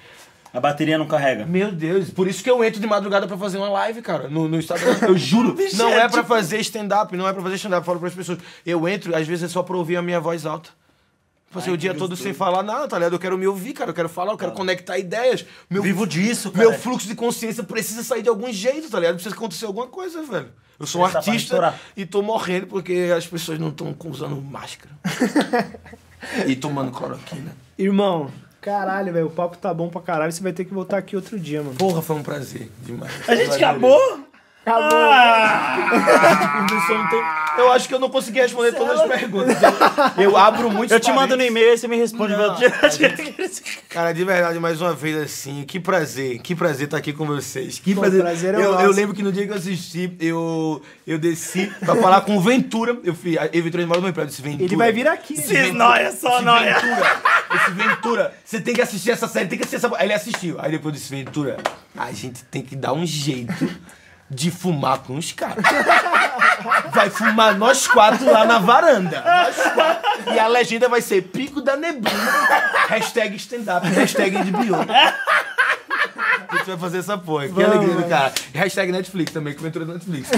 A bateria não carrega. Meu Deus, por isso que eu entro de madrugada pra fazer uma live, cara, no, no Instagram. Eu juro, não é pra fazer stand-up, não é pra fazer stand-up, falo pras pessoas. Eu entro, às vezes é só pra ouvir a minha voz alta. Passei o dia todo sem falar nada, tá ligado? Eu quero me ouvir, cara, eu quero falar, eu quero conectar ideias. Meu, Vivo disso, cara. Meu fluxo de consciência precisa sair de algum jeito, tá ligado? Precisa acontecer alguma coisa, velho. Eu sou um Essa vai artista estourar. e tô morrendo porque as pessoas não estão usando máscara. E tomando cloroquina. Irmão, caralho, velho, o papo tá bom pra caralho. Você vai ter que voltar aqui outro dia, mano. Porra, foi um prazer demais. A gente Eu adorei. acabou? Acabou. Eu acho que eu não consegui responder todas as perguntas. Eu, eu abro muito Eu te mando no e-mail e você me responde. Não, Meu... Cara, de verdade, mais uma vez assim, que prazer, que prazer estar aqui com vocês. Que Pô, prazer. prazer é o eu, nosso. eu lembro que no dia que eu assisti, eu, eu desci pra falar com o Ventura. Eu fui, eu Ventura mora no meu prédio, esse Ventura. Ele vai vir aqui. Esse Se Ventura, nóia, só esse nóia. Ventura, esse Ventura, você tem que assistir essa série, tem que assistir essa. Aí ele assistiu. Aí depois desse Ventura, a gente tem que dar um jeito de fumar com os caras. Vai fumar nós quatro lá na varanda. Nós quatro. E a legenda vai ser Pico da Neblina. Hashtag stand-up, hashtag de bio. A gente vai fazer essa porra. Que Vamos, alegria do mano. cara. E hashtag Netflix também, que aventura da Netflix.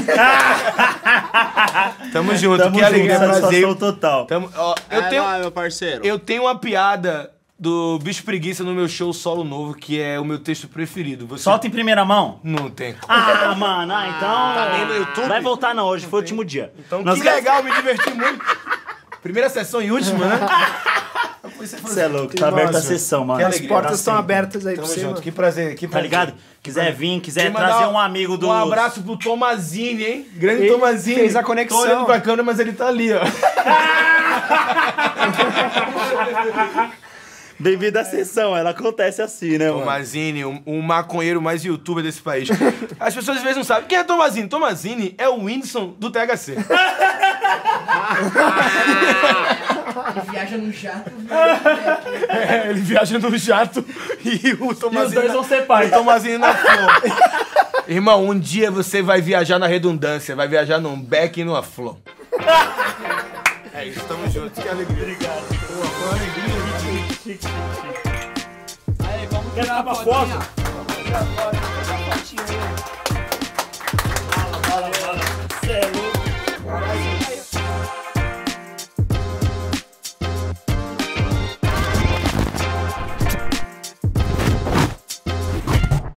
Tamo junto, Tamo que alegria, junto, prazer. satisfação total. Tamo, ó, eu, É tenho, nóis, meu parceiro. eu tenho uma piada do Bicho Preguiça no meu show solo novo, que é o meu texto preferido. Você... Solta em primeira mão? Não tem. Ah, mano, ah, então... Tá nem no YouTube? Vai voltar não, hoje foi o último dia. Então, Nós que quer- legal, me diverti muito. Primeira sessão e última, né? Você é louco, tá aberta a sessão, mano. Que As alegria, portas estão sempre. abertas aí pra Tamo você, junto, mano. que prazer, que Tá prazer. ligado? Quiser vir, quiser Queria mandar trazer um amigo do... Um abraço pro Tomazini, hein? Grande Ele Tomazini. fez a conexão. Tô olhando pra câmera, mas ele tá ali, ó. Bem-vindo à sessão, ela acontece assim, né, mano? Tomazini, o um, um maconheiro mais youtuber desse país. As pessoas às vezes não sabem. Quem é Tomazini? Tomazini é o Whindersson do T H C. Ele viaja no jato. É, ele viaja no jato e o Tomazini... dois vão ser pais. O Tomazini na flor. Irmão, um dia você vai viajar na redundância, vai viajar num beck e numa flor. É isso, tamo juntos, que alegria. Obrigado. Pô, foi uma alegria. Aí, vamos Quer tirar tirar a uma fotinha. foto? Tira a foto, tira a fotinha aí. Fala, fala, fala.